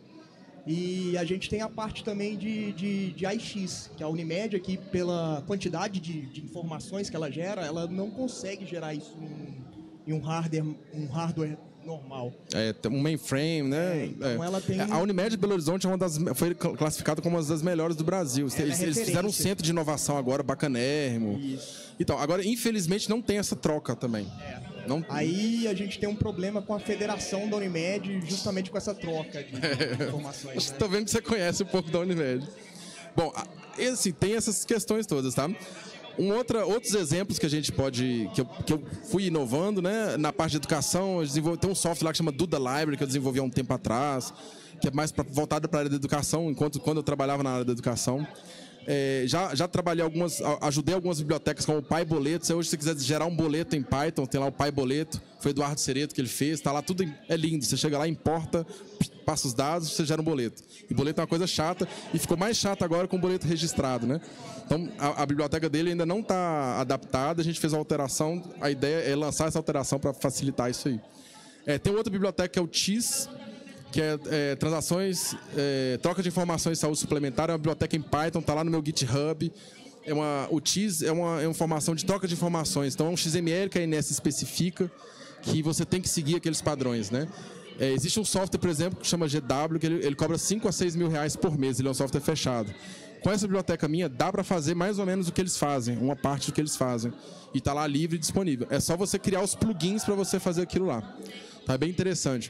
E a gente tem a parte também de, de, de I X, que a Unimed aqui, pela quantidade de, de informações que ela gera, ela não consegue gerar isso em, em um hardware, um hardware normal. É, um mainframe, né? É, então é. ela tem... A Unimed de Belo Horizonte é uma das, foi classificada como uma das melhores do Brasil. É, eles, eles fizeram um centro de inovação agora, bacanérrimo. Isso. Então, agora, infelizmente, não tem essa troca também. É. Não... Aí a gente tem um problema com a federação da Unimed, justamente com essa troca de é. informações. Estou né? vendo que você conhece um pouco da Unimed. Bom, assim, tem essas questões todas, tá? Um outra, outros exemplos que a gente pode... Que eu, que eu fui inovando, né? Na parte de educação, eu desenvolvi, tem um software lá que chama Duda Library, que eu desenvolvi há um tempo atrás, que é mais pra, voltado para a área da educação, enquanto quando eu trabalhava na área da educação. É, já, já trabalhei algumas, ajudei algumas bibliotecas como o PyBoleto. Se hoje você quiser gerar um boleto em Python, tem lá o PyBoleto, foi o Eduardo Cereto que ele fez, tá lá tudo, é lindo. Você chega lá, importa, passa os dados, você gera um boleto. E boleto é uma coisa chata, e ficou mais chato agora com o boleto registrado, né? Então, a, a biblioteca dele ainda não está adaptada, a gente fez uma alteração, a ideia é lançar essa alteração para facilitar isso aí. É, tem outra biblioteca que é o T I S, que é, é transações, é, troca de informações de saúde suplementar, é uma biblioteca em Python, está lá no meu GitHub. É uma, o T I S é uma, é uma informação de troca de informações, então é um X M L que a A N S especifica, que você tem que seguir aqueles padrões, né? É, existe um software, por exemplo, que chama G W, que ele, ele cobra cinco a seis mil reais por mês, ele é um software fechado. Com essa biblioteca minha, dá para fazer mais ou menos o que eles fazem, uma parte do que eles fazem. E está lá livre e disponível. É só você criar os plugins para você fazer aquilo lá. Tá bem interessante.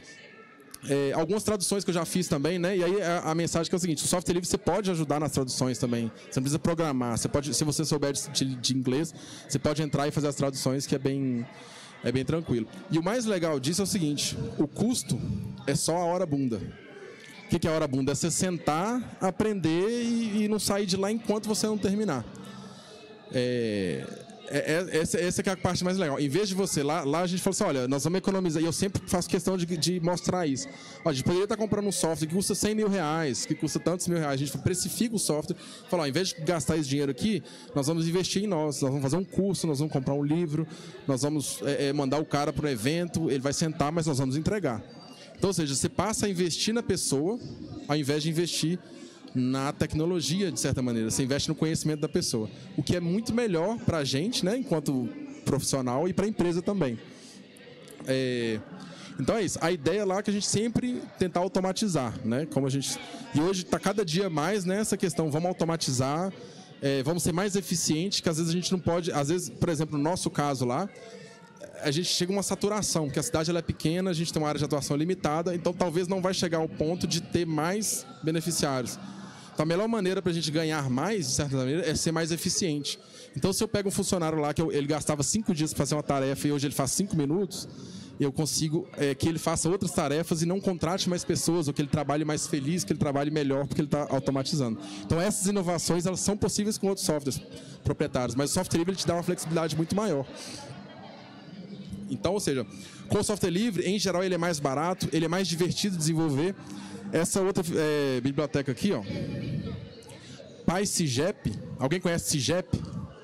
É, algumas traduções que eu já fiz também, né? E aí a, a mensagem que é o seguinte: o software livre você pode ajudar nas traduções também. Você não precisa programar. Você pode, se você souber de, de inglês, você pode entrar e fazer as traduções, que é bem, é bem tranquilo. E o mais legal disso é o seguinte: o custo é só a hora bunda. O que, que é a hora bunda? É você sentar, aprender e, e não sair de lá enquanto você não terminar. É... É, é, essa, essa que é a parte mais legal. Em vez de você, lá, lá a gente fala assim, olha, nós vamos economizar. E eu sempre faço questão de, de mostrar isso. Ó, a gente poderia estar comprando um software que custa cem mil reais, que custa tantos mil reais. A gente precifica o software. Fala, ó, em vez de gastar esse dinheiro aqui, nós vamos investir em nós. Nós vamos fazer um curso, nós vamos comprar um livro, nós vamos é, é, mandar o cara para um evento, ele vai sentar, mas nós vamos entregar. Então, ou seja, você passa a investir na pessoa, ao invés de investir na tecnologia, de certa maneira. Você investe no conhecimento da pessoa. O que é muito melhor para a gente, né, enquanto profissional, e para a empresa também. É... Então é isso. A ideia lá é que a gente sempre tentar automatizar, né? Como a gente... E hoje está cada dia mais nessa questão, vamos automatizar, é, vamos ser mais eficientes, que às vezes a gente não pode... Às vezes, por exemplo, no nosso caso lá, a gente chega a uma saturação, porque a cidade ela é pequena, a gente tem uma área de atuação limitada, então talvez não vai chegar ao ponto de ter mais beneficiários. Então a melhor maneira para a gente ganhar mais, de certa maneira, é ser mais eficiente. Então se eu pego um funcionário lá que eu, ele gastava cinco dias para fazer uma tarefa e hoje ele faz cinco minutos, eu consigo é, que ele faça outras tarefas e não contrate mais pessoas, ou que ele trabalhe mais feliz, que ele trabalhe melhor, porque ele está automatizando. Então essas inovações elas são possíveis com outros softwares proprietários, mas o software livre ele te dá uma flexibilidade muito maior. Então, ou seja, com o software livre, em geral, ele é mais barato, ele é mais divertido de desenvolver. Essa outra é, biblioteca aqui, ó, PyCigep. Alguém conhece Cigep?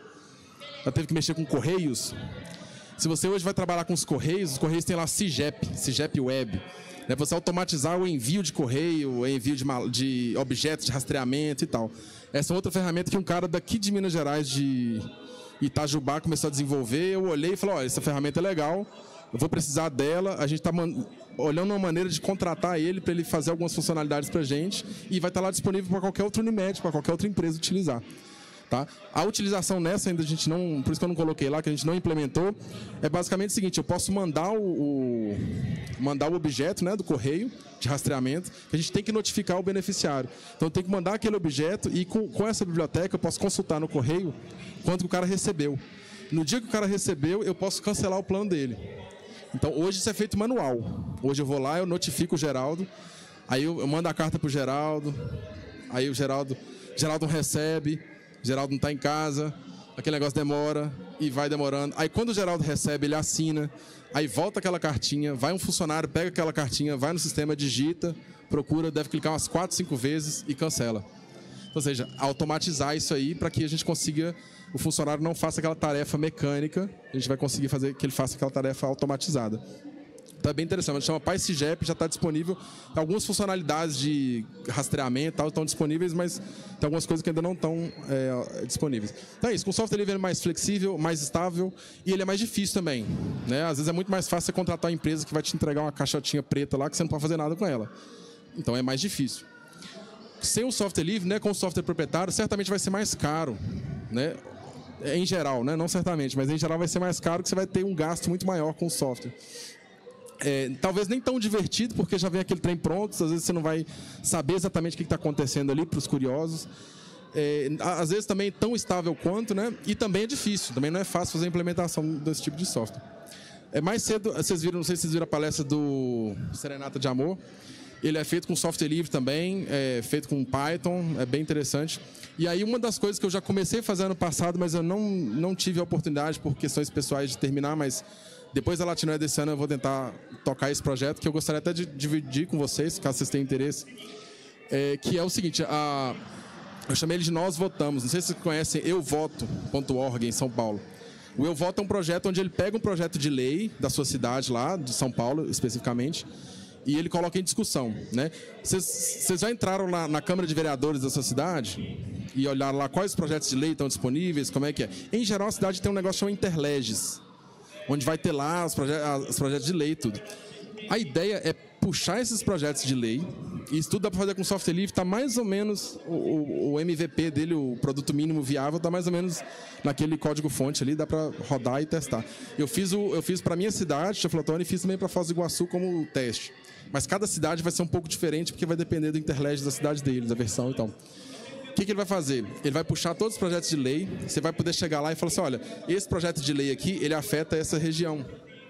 Já teve que mexer com Correios? Se você hoje vai trabalhar com os Correios, os Correios têm lá Cigep, Cigep Web. É você automatizar o envio de correio, o envio de, de objetos de rastreamento e tal. Essa é outra ferramenta que um cara daqui de Minas Gerais, de Itajubá, começou a desenvolver. Eu olhei e falei, olha, essa ferramenta é legal, eu vou precisar dela. A gente está olhando uma maneira de contratar ele para ele fazer algumas funcionalidades para a gente e vai estar lá disponível para qualquer outro Unimed, para qualquer outra empresa utilizar. Tá? A utilização nessa ainda a gente não, por isso que eu não coloquei lá, que a gente não implementou, é basicamente o seguinte: eu posso mandar o, o mandar o objeto, né, do correio de rastreamento, que a gente tem que notificar o beneficiário. Então eu tenho que mandar aquele objeto e com, com essa biblioteca eu posso consultar no correio quanto que o cara recebeu. No dia que o cara recebeu, eu posso cancelar o plano dele. Então hoje isso é feito manual. Hoje eu vou lá, eu notifico o Geraldo, aí eu, eu mando a carta para o Geraldo, aí o Geraldo, Geraldo não recebe. Geraldo não está em casa, aquele negócio demora e vai demorando. Aí quando o Geraldo recebe, ele assina, aí volta aquela cartinha, vai um funcionário, pega aquela cartinha, vai no sistema, digita, procura, deve clicar umas quatro, cinco vezes e cancela. Ou seja, automatizar isso aí para que a gente consiga, o funcionário não faça aquela tarefa mecânica, a gente vai conseguir fazer que ele faça aquela tarefa automatizada. Está bem interessante, chama PyCigep, já está disponível. Algumas funcionalidades de rastreamento tal, estão disponíveis, mas tem algumas coisas que ainda não estão é, disponíveis. Então é isso, com o software livre ele é mais flexível, mais estável e ele é mais difícil também. Né? Às vezes é muito mais fácil você contratar uma empresa que vai te entregar uma caixotinha preta lá que você não pode fazer nada com ela. Então é mais difícil. Sem o software livre, né, com o software proprietário, certamente vai ser mais caro. Né? Em geral, né? Não certamente, mas em geral vai ser mais caro, que você vai ter um gasto muito maior com o software. É, talvez nem tão divertido, porque já vem aquele trem pronto, às vezes você não vai saber exatamente o que está acontecendo ali para os curiosos. É, às vezes também tão estável quanto, né? E também é difícil, também não é fácil fazer a implementação desse tipo de software. É, mais cedo, vocês viram, não sei se vocês viram a palestra do Serenata de Amor, ele é feito com software livre também, é feito com Python, é bem interessante. E aí uma das coisas que eu já comecei a fazer ano passado, mas eu não, não tive a oportunidade por questões pessoais de terminar, mas depois da Latinoed desse ano eu vou tentar tocar esse projeto, que eu gostaria até de dividir com vocês, caso vocês tenham interesse, é, que é o seguinte, a, eu chamei ele de Nós Votamos, não sei se vocês conhecem eu voto ponto org em São Paulo. O Eu Voto é um projeto onde ele pega um projeto de lei da sua cidade lá, de São Paulo especificamente, e ele coloca em discussão. Né? Vocês, vocês já entraram lá na Câmara de Vereadores da sua cidade e olharam lá quais projetos de lei estão disponíveis, como é que é? Em geral a cidade tem um negócio chamado Interleges, onde vai ter lá os projetos, os projetos de lei e tudo. A ideia é puxar esses projetos de lei, e isso tudo dá para fazer com software livre, está mais ou menos, o, o M V P dele, o produto mínimo viável, está mais ou menos naquele código-fonte ali, dá para rodar e testar. Eu fiz, o, eu fiz para a minha cidade, Chaflotone, e fiz também para Foz do Iguaçu como teste. Mas cada cidade vai ser um pouco diferente, porque vai depender do interlege da cidade deles, da versão e tal. O que, que ele vai fazer? Ele vai puxar todos os projetos de lei, você vai poder chegar lá e falar assim, olha, esse projeto de lei aqui, ele afeta essa região.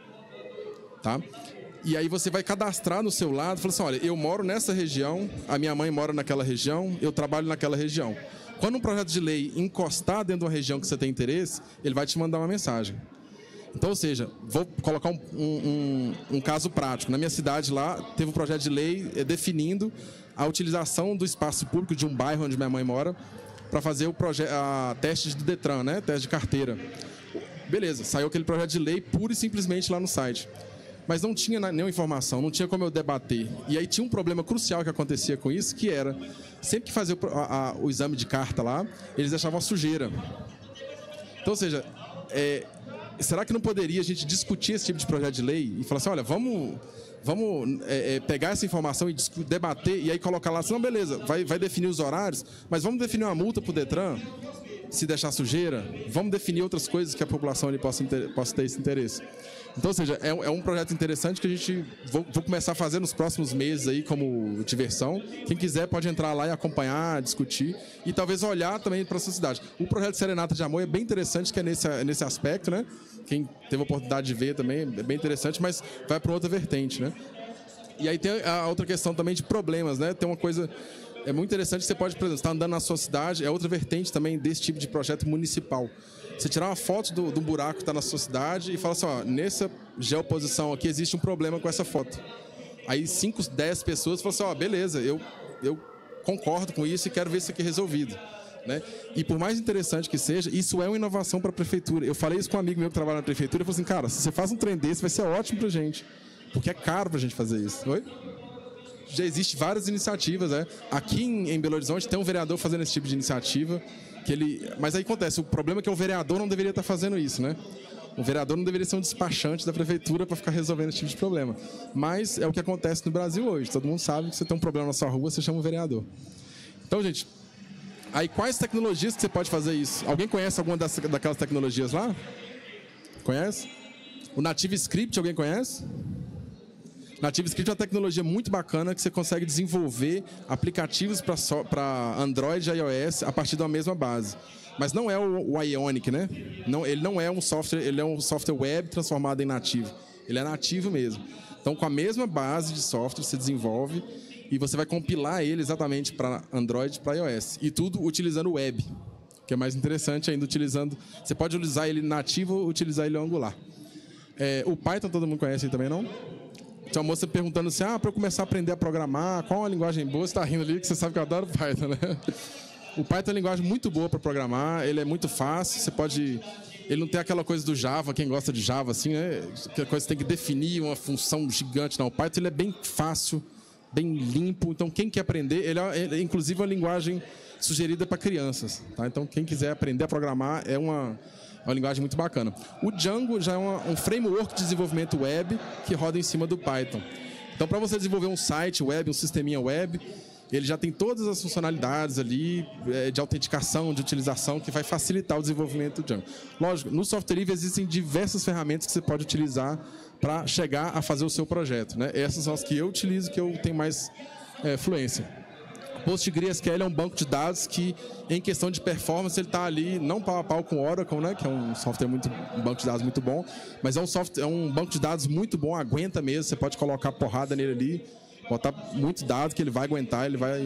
Tá? E aí você vai cadastrar no seu lado, falar assim, olha, eu moro nessa região, a minha mãe mora naquela região, eu trabalho naquela região. Quando um projeto de lei encostar dentro de uma região que você tem interesse, ele vai te mandar uma mensagem. Então, ou seja, vou colocar um, um, um caso prático. Na minha cidade lá, teve um projeto de lei definindo a utilização do espaço público de um bairro onde minha mãe mora para fazer o projeto, a teste de Detran, né? Teste de carteira. Beleza, saiu aquele projeto de lei pura e simplesmente lá no site. Mas não tinha nenhuma informação, não tinha como eu debater. E aí tinha um problema crucial que acontecia com isso, que era, sempre que fazia o, a, a, o exame de carta lá, eles achavam uma sujeira. Então, ou seja, é, será que não poderia a gente discutir esse tipo de projeto de lei e falar assim, olha, vamos, vamos é, é, pegar essa informação e debater, e aí colocar lá assim, não, beleza, vai, vai definir os horários, mas vamos definir uma multa para o Detran? se deixar sujeira, vamos definir outras coisas que a população ali possa, inter... possa ter esse interesse. Então, ou seja, é, é um projeto interessante que a gente vou, vou começar a fazer nos próximos meses aí como diversão. Quem quiser pode entrar lá e acompanhar, discutir e talvez olhar também para a sociedade. O projeto Serenata de Amor é bem interessante, que é nesse, nesse aspecto, né? Quem teve a oportunidade de ver também é bem interessante, mas vai para outra vertente, né? E aí tem a outra questão também de problemas, né? Tem uma coisa... É muito interessante que você pode, por exemplo, estar andando na sua cidade, é outra vertente também desse tipo de projeto municipal. Você tirar uma foto do, do buraco que está na sua cidade e falar assim, ó, nessa geoposição aqui existe um problema com essa foto. Aí cinco, dez pessoas falam assim, ó, beleza, eu, eu concordo com isso e quero ver isso aqui resolvido. Né? E por mais interessante que seja, isso é uma inovação para a prefeitura. Eu falei isso com um amigo meu que trabalha na prefeitura, eu falei assim, cara, se você faz um trem desse, vai ser ótimo para a gente, porque é caro para a gente fazer isso. Oi? Já existem várias iniciativas, né? Aqui em, em Belo Horizonte tem um vereador fazendo esse tipo de iniciativa, que ele... mas aí acontece, o problema é que o vereador não deveria estar fazendo isso, né? O vereador não deveria ser um despachante da prefeitura para ficar resolvendo esse tipo de problema. Mas é o que acontece no Brasil hoje. Todo mundo sabe que você tem um problema na sua rua, você chama o vereador. Então, gente, aí quais tecnologias que você pode fazer isso? Alguém conhece alguma das, daquelas tecnologias lá? Conhece? O Native Script, alguém conhece? NativeScript é uma tecnologia muito bacana que você consegue desenvolver aplicativos para so, Android e iOS a partir da mesma base. Mas não é o, o Ionic, né? Não, ele não é um software, ele é um software web transformado em nativo. Ele é nativo mesmo. Então, com a mesma base de software, você desenvolve e você vai compilar ele exatamente para Android e para iOS. E tudo utilizando o web, que é mais interessante ainda, utilizando... Você pode utilizar ele nativo ou utilizar ele Angular. É, o Python todo mundo conhece aí também, não? Tinha uma moça perguntando assim, ah, para eu começar a aprender a programar, qual é uma linguagem boa? Você está rindo ali, que você sabe que eu adoro Python, né? O Python é uma linguagem muito boa para programar, ele é muito fácil, você pode... Ele não tem aquela coisa do Java, quem gosta de Java, assim, né? Aquela coisa que você tem que definir uma função gigante. Não, o Python ele é bem fácil, bem limpo, então quem quer aprender... Ele é, ele é inclusive, uma linguagem sugerida para crianças, tá? Então, quem quiser aprender a programar é uma... É uma linguagem muito bacana. O Django já é uma, um framework de desenvolvimento web que roda em cima do Python. Então, para você desenvolver um site web, um sisteminha web, ele já tem todas as funcionalidades ali é, de autenticação, de utilização, que vai facilitar o desenvolvimento do Django. Lógico, no software livre existem diversas ferramentas que você pode utilizar para chegar a fazer o seu projeto, né? Essas são as que eu utilizo, que eu tenho mais é, fluência. PostgreSQL é um banco de dados que, em questão de performance, ele está ali, não pau a pau com o Oracle, né, que é um software muito, um banco de dados muito bom, mas é um, software, é um banco de dados muito bom, aguenta mesmo, você pode colocar porrada nele ali, botar muito dado que ele vai aguentar, ele vai...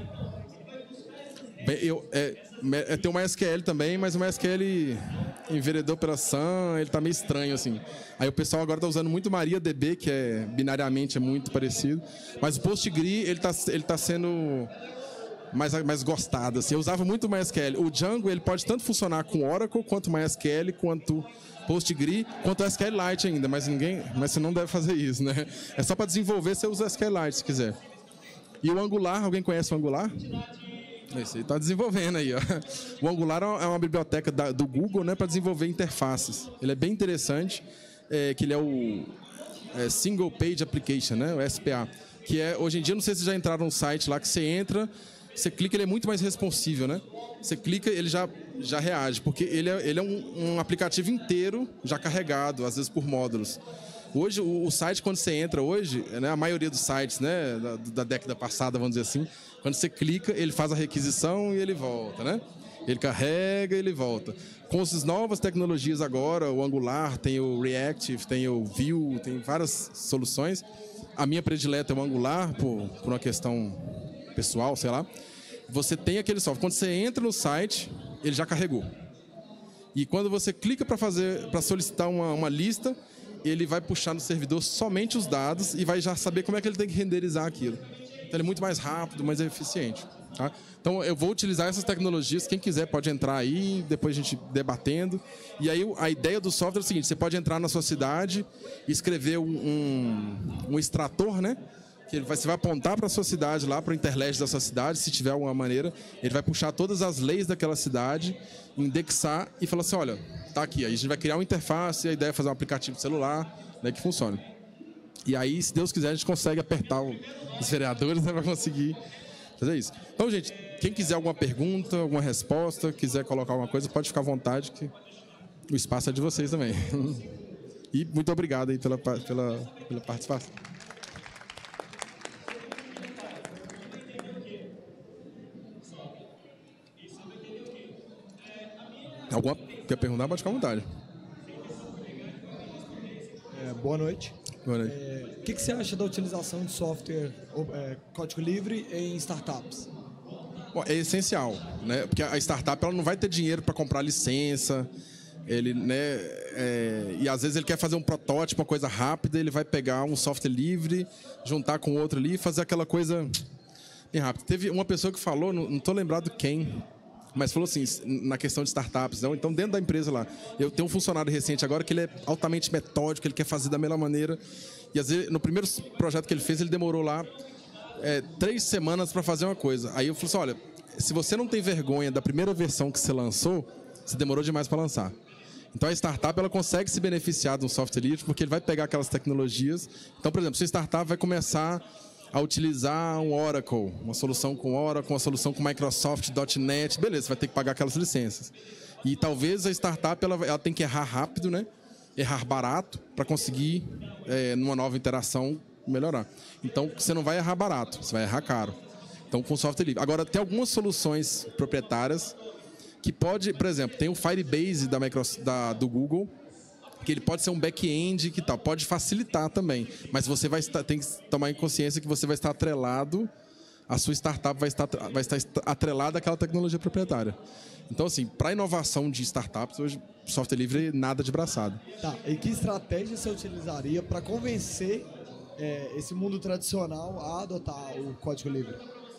Bem, eu, é, é, tem o MySQL também, mas o MySQL enveredou pela Sun, ele está meio estranho, assim. Aí o pessoal agora está usando muito MariaDB, que é, binariamente é muito parecido, mas o Postgre, ele está ele tá sendo mais, mais gostado, assim. Eu usava muito o MySQL. O Django, ele pode tanto funcionar com Oracle, quanto MySQL, quanto Postgre, quanto o SQLite ainda, mas ninguém, mas você não deve fazer isso, né? É só para desenvolver, você usa SQLite, se quiser. E o Angular, alguém conhece o Angular? Esse aí está desenvolvendo aí, ó. O Angular é uma biblioteca da, do Google, né, para desenvolver interfaces. Ele é bem interessante, é, que ele é o é, Single Page Application, né, o S P A. Que é, hoje em dia, não sei se já entraram no site lá, que você entra, você clica, ele é muito mais responsível, né? Você clica, ele já, já reage, porque ele é, ele é um, um aplicativo inteiro já carregado, às vezes por módulos. Hoje, o, o site, quando você entra hoje, né, a maioria dos sites, né, da, da década passada, vamos dizer assim, quando você clica, ele faz a requisição e ele volta, né? Ele carrega e ele volta. Com as novas tecnologias agora, o Angular, tem o Reactive, tem o Vue, tem várias soluções. A minha predileta é o Angular, por, por uma questão pessoal, sei lá. Você tem aquele software. Quando você entra no site, ele já carregou. E quando você clica para fazer, para solicitar uma, uma lista, ele vai puxar no servidor somente os dados e vai já saber como é que ele tem que renderizar aquilo. Então, ele é muito mais rápido, mais eficiente. Tá? Então, eu vou utilizar essas tecnologias. Quem quiser pode entrar aí, depois a gente debatendo. E aí, a ideia do software é o seguinte: você pode entrar na sua cidade e escrever um, um, um extrator, né? Que ele vai, você vai apontar para a sua cidade, lá para o interled da sua cidade, se tiver alguma maneira. Ele vai puxar todas as leis daquela cidade, indexar e falar assim: olha, tá aqui. Aí a gente vai criar uma interface, a ideia é fazer um aplicativo de celular, né, que funcione. E aí, se Deus quiser, a gente consegue apertar o, os vereadores, né, para conseguir fazer isso. Então, gente, quem quiser alguma pergunta, alguma resposta, quiser colocar alguma coisa, pode ficar à vontade, que o espaço é de vocês também. E muito obrigado aí pela, pela, pela participação. Alguma quer perguntar? Pode ficar à vontade. É, boa noite. Boa noite. É, o que, que você acha da utilização de software é, código livre em startups? Bom, é essencial, né? Porque a startup ela não vai ter dinheiro para comprar licença, ele, né? É, e às vezes ele quer fazer um protótipo, uma coisa rápida, ele vai pegar um software livre, juntar com outro ali e fazer aquela coisa bem rápida. Teve uma pessoa que falou, não estou lembrado quem, mas falou assim, na questão de startups, não? Então dentro da empresa lá, eu tenho um funcionário recente agora que ele é altamente metódico, ele quer fazer da melhor maneira, e às vezes no primeiro projeto que ele fez, ele demorou lá é, três semanas para fazer uma coisa. Aí eu falei assim, olha, se você não tem vergonha da primeira versão que você lançou, você demorou demais para lançar. Então a startup ela consegue se beneficiar de um software livre porque ele vai pegar aquelas tecnologias. Então, por exemplo, sua startup vai começar a utilizar um Oracle, uma solução com Oracle, uma solução com Microsoft, .NET, beleza, você vai ter que pagar aquelas licenças. E talvez a startup ela, ela tem que errar rápido, né? Errar barato para conseguir, é, numa nova interação, melhorar. Então, você não vai errar barato, você vai errar caro. Então, com software livre. Agora, tem algumas soluções proprietárias que pode, por exemplo, tem o Firebase da Microsoft, da, do Google, que ele pode ser um back-end que tal, pode facilitar também, mas você vai estar, tem que tomar em consciência que você vai estar atrelado, a sua startup vai estar, vai estar atrelada àquela tecnologia proprietária. Então, assim, para inovação de startups, hoje, software livre, nada de braçado. Tá, e que estratégia você utilizaria para convencer é, esse mundo tradicional a adotar o código livre?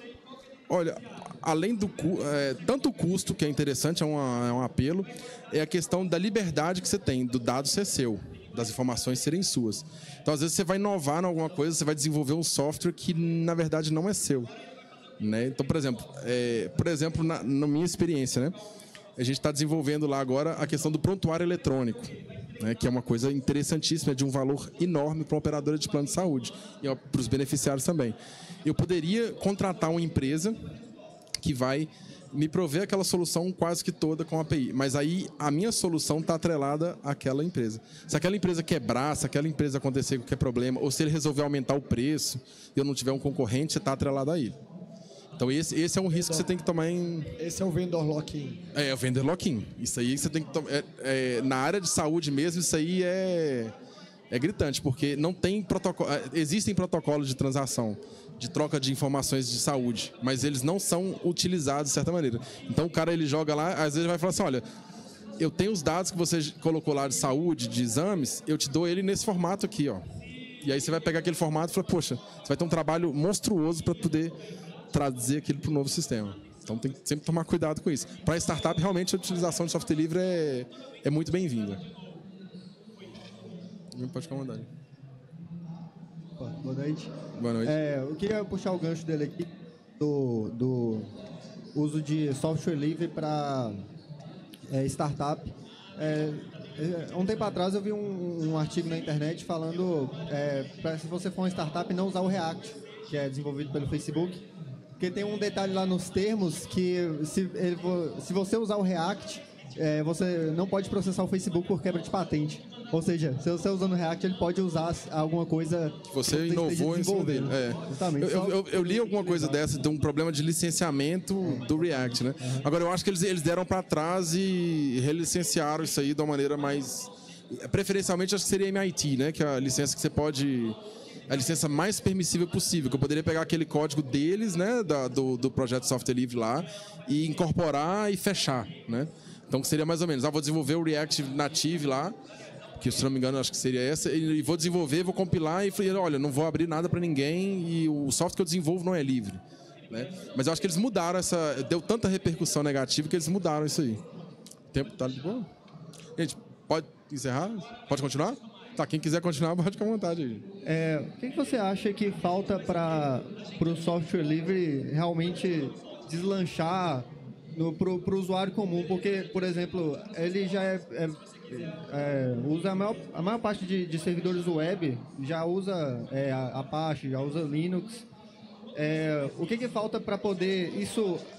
Olha, além do é, tanto o custo, que é interessante, é, uma, é um apelo, é a questão da liberdade que você tem, do dado ser seu, das informações serem suas. Então, às vezes, você vai inovar em alguma coisa, você vai desenvolver um software que, na verdade, não é seu. Né? Então, por exemplo, é, por exemplo na, na minha experiência, né? A gente está desenvolvendo lá agora a questão do prontuário eletrônico, né? Que é uma coisa interessantíssima, de um valor enorme para uma operadora de plano de saúde e para os beneficiários também. Eu poderia contratar uma empresa que vai me prover aquela solução quase que toda com a A P I, mas aí a minha solução está atrelada àquela empresa. Se aquela empresa quebrar, se aquela empresa acontecer qualquer problema, ou se ele resolver aumentar o preço e eu não tiver um concorrente, você está atrelado a ele. Então esse, esse é um risco que você tem que tomar em... Esse é o vendor lock-in. É, é o vendor lock-in. Isso aí você tem que tomar... É, é, na área de saúde mesmo, isso aí é, é gritante, porque não tem protocolo... Existem protocolos de transação, de troca de informações de saúde, mas eles não são utilizados de certa maneira. Então o cara ele joga lá, às vezes vai falar assim, olha, eu tenho os dados que você colocou lá de saúde, de exames, eu te dou ele nesse formato aqui, ó. E aí você vai pegar aquele formato e falar, poxa, você vai ter um trabalho monstruoso para poder trazer aquilo para o novo sistema. Então tem que sempre tomar cuidado com isso. Para a startup, realmente a utilização de software livre é, é muito bem-vinda. Pode ficar à vontade. Boa noite. Boa noite. É, eu queria puxar o gancho dele aqui do, do uso de software livre para é, startup. É, é, um tempo atrás eu vi um, um artigo na internet falando é, para se você for uma startup não usar o React, que é desenvolvido pelo Facebook. Porque tem um detalhe lá nos termos que se, ele, se você usar o React, é, você não pode processar o Facebook por quebra de patente. Ou seja, se você usando o React, ele pode usar alguma coisa que você que inovou em cima dele. É. Exatamente. Eu, eu, eu li alguma coisa dessa, de um problema de licenciamento do React, né? Uhum. Agora, eu acho que eles, eles deram para trás e relicenciaram isso aí de uma maneira mais... Preferencialmente, acho que seria M I T, né? Que é a licença que você pode... A licença mais permissível possível, que eu poderia pegar aquele código deles, né, da, do, do projeto software livre lá, e incorporar e fechar, né? Então seria mais ou menos, ah, vou desenvolver o React Native lá, que se não me engano acho que seria essa, e vou desenvolver, vou compilar e falei, olha, não vou abrir nada para ninguém e o software que eu desenvolvo não é livre, né? Mas eu acho que eles mudaram essa, deu tanta repercussão negativa que eles mudaram isso aí. O tempo tá de boa? Gente, pode encerrar? Pode continuar? Tá, quem quiser continuar, pode ficar à vontade aí. É, o que você acha que falta para o software livre realmente deslanchar para o usuário comum? Porque, por exemplo, ele já é, é, é, usa a maior, a maior parte de, de servidores web, já usa é, Apache, já usa Linux. É, o que, que falta para poder isso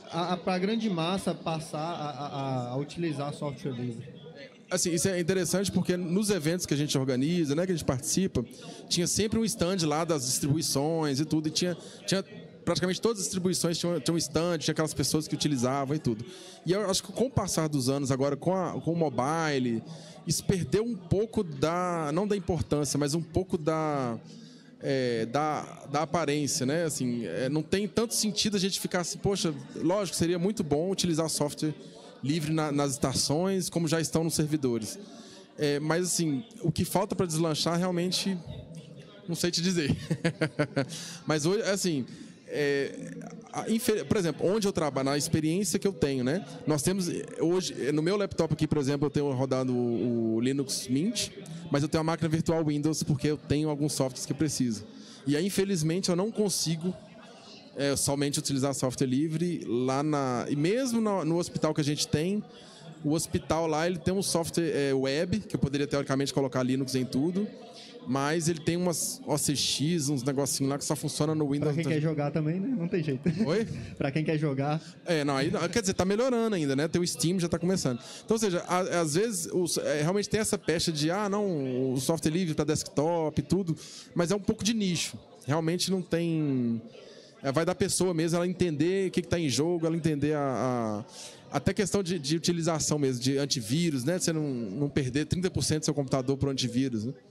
para a grande massa passar a, a, a utilizar software livre? Assim, isso é interessante porque nos eventos que a gente organiza, né, que a gente participa, tinha sempre um stand lá das distribuições e tudo, e tinha, tinha praticamente todas as distribuições tinham, tinham um stand, tinha aquelas pessoas que utilizavam e tudo. E eu acho que com o passar dos anos agora, com, a, com o mobile, isso perdeu um pouco da, não da importância, mas um pouco da, é, da, da aparência, né? Assim, é, não tem tanto sentido a gente ficar assim, poxa, lógico, seria muito bom utilizar software livre na, nas estações, como já estão nos servidores. É, mas, assim, o que falta para deslanchar, realmente, não sei te dizer. Mas, hoje, assim, é, a, por exemplo, onde eu trabalho, na experiência que eu tenho, né? Nós temos, hoje, no meu laptop aqui, por exemplo, eu tenho rodado o, o Linux Mint, mas eu tenho a máquina virtual Windows, porque eu tenho alguns softwares que eu preciso. E aí, infelizmente, eu não consigo É, somente utilizar software livre lá na... E mesmo no, no hospital que a gente tem, o hospital lá ele tem um software é, web, que eu poderia teoricamente colocar Linux em tudo, mas ele tem umas O C X, uns negocinhos lá que só funciona no Windows. Pra quem quer jogar também, né? Não tem jeito. Oi? Pra quem quer jogar. É, não, aí, quer dizer, tá melhorando ainda, né? Tem o Steam, já tá começando. Então, ou seja, a, às vezes os, é, realmente tem essa pecha de, ah, não, o software livre tá desktop e tudo, mas é um pouco de nicho. Realmente não tem... Vai da pessoa mesmo, ela entender o que está em jogo, ela entender a, a até questão de, de utilização mesmo, de antivírus, né? Você não, não perder trinta por cento do seu computador por antivírus, né?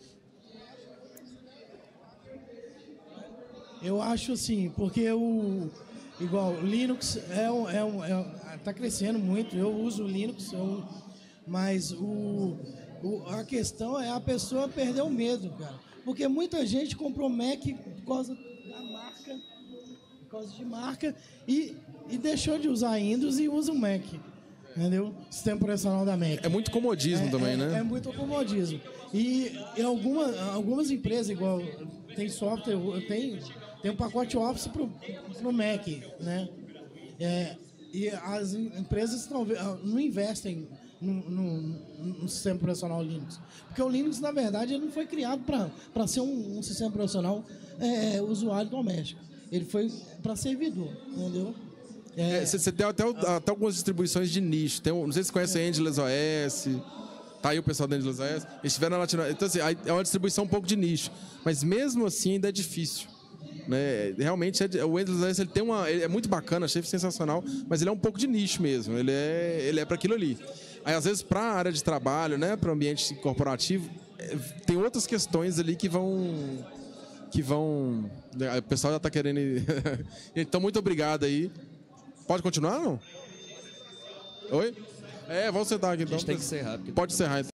Eu acho assim, porque o igual o Linux é um, é um, é, tá crescendo muito. Eu uso o Linux, eu, mas o, o, a questão é a pessoa perder o medo, cara. Porque muita gente comprou Mac por causa da marca. Por causa de marca e, e deixou de usar Windows e usa o Mac, entendeu? Sistema operacional da Mac. É muito comodismo é, também, é, né? É muito comodismo. E, e alguma, algumas empresas, igual tem software, tem, tem um pacote Office pro, pro Mac, né? É, e as empresas não, não investem no, no, no sistema operacional Linux. Porque o Linux, na verdade, ele não foi criado para ser um, um sistema operacional é, usuário doméstico. Ele foi para servidor, entendeu? Você é, tem até, até algumas distribuições de nicho. Tem, não sei se você conhece é. a Angeles O S. Tá aí o pessoal da Angeles O S. Eles estiveram na Latinoamérica. Então, assim, é uma distribuição um pouco de nicho. Mas mesmo assim ainda é difícil. Né? Realmente, é, o Angeles O S ele tem uma, ele é muito bacana, achei sensacional, mas ele é um pouco de nicho mesmo. Ele é, ele é para aquilo ali. Aí, às vezes, para a área de trabalho, né, para o ambiente corporativo, é, tem outras questões ali que vão... que vão... O pessoal já está querendo... Então, muito obrigado aí. Pode continuar, não? Oi? É, vamos sentar aqui. Então. A gente tem que encerrar. Porque... Pode encerrar, então.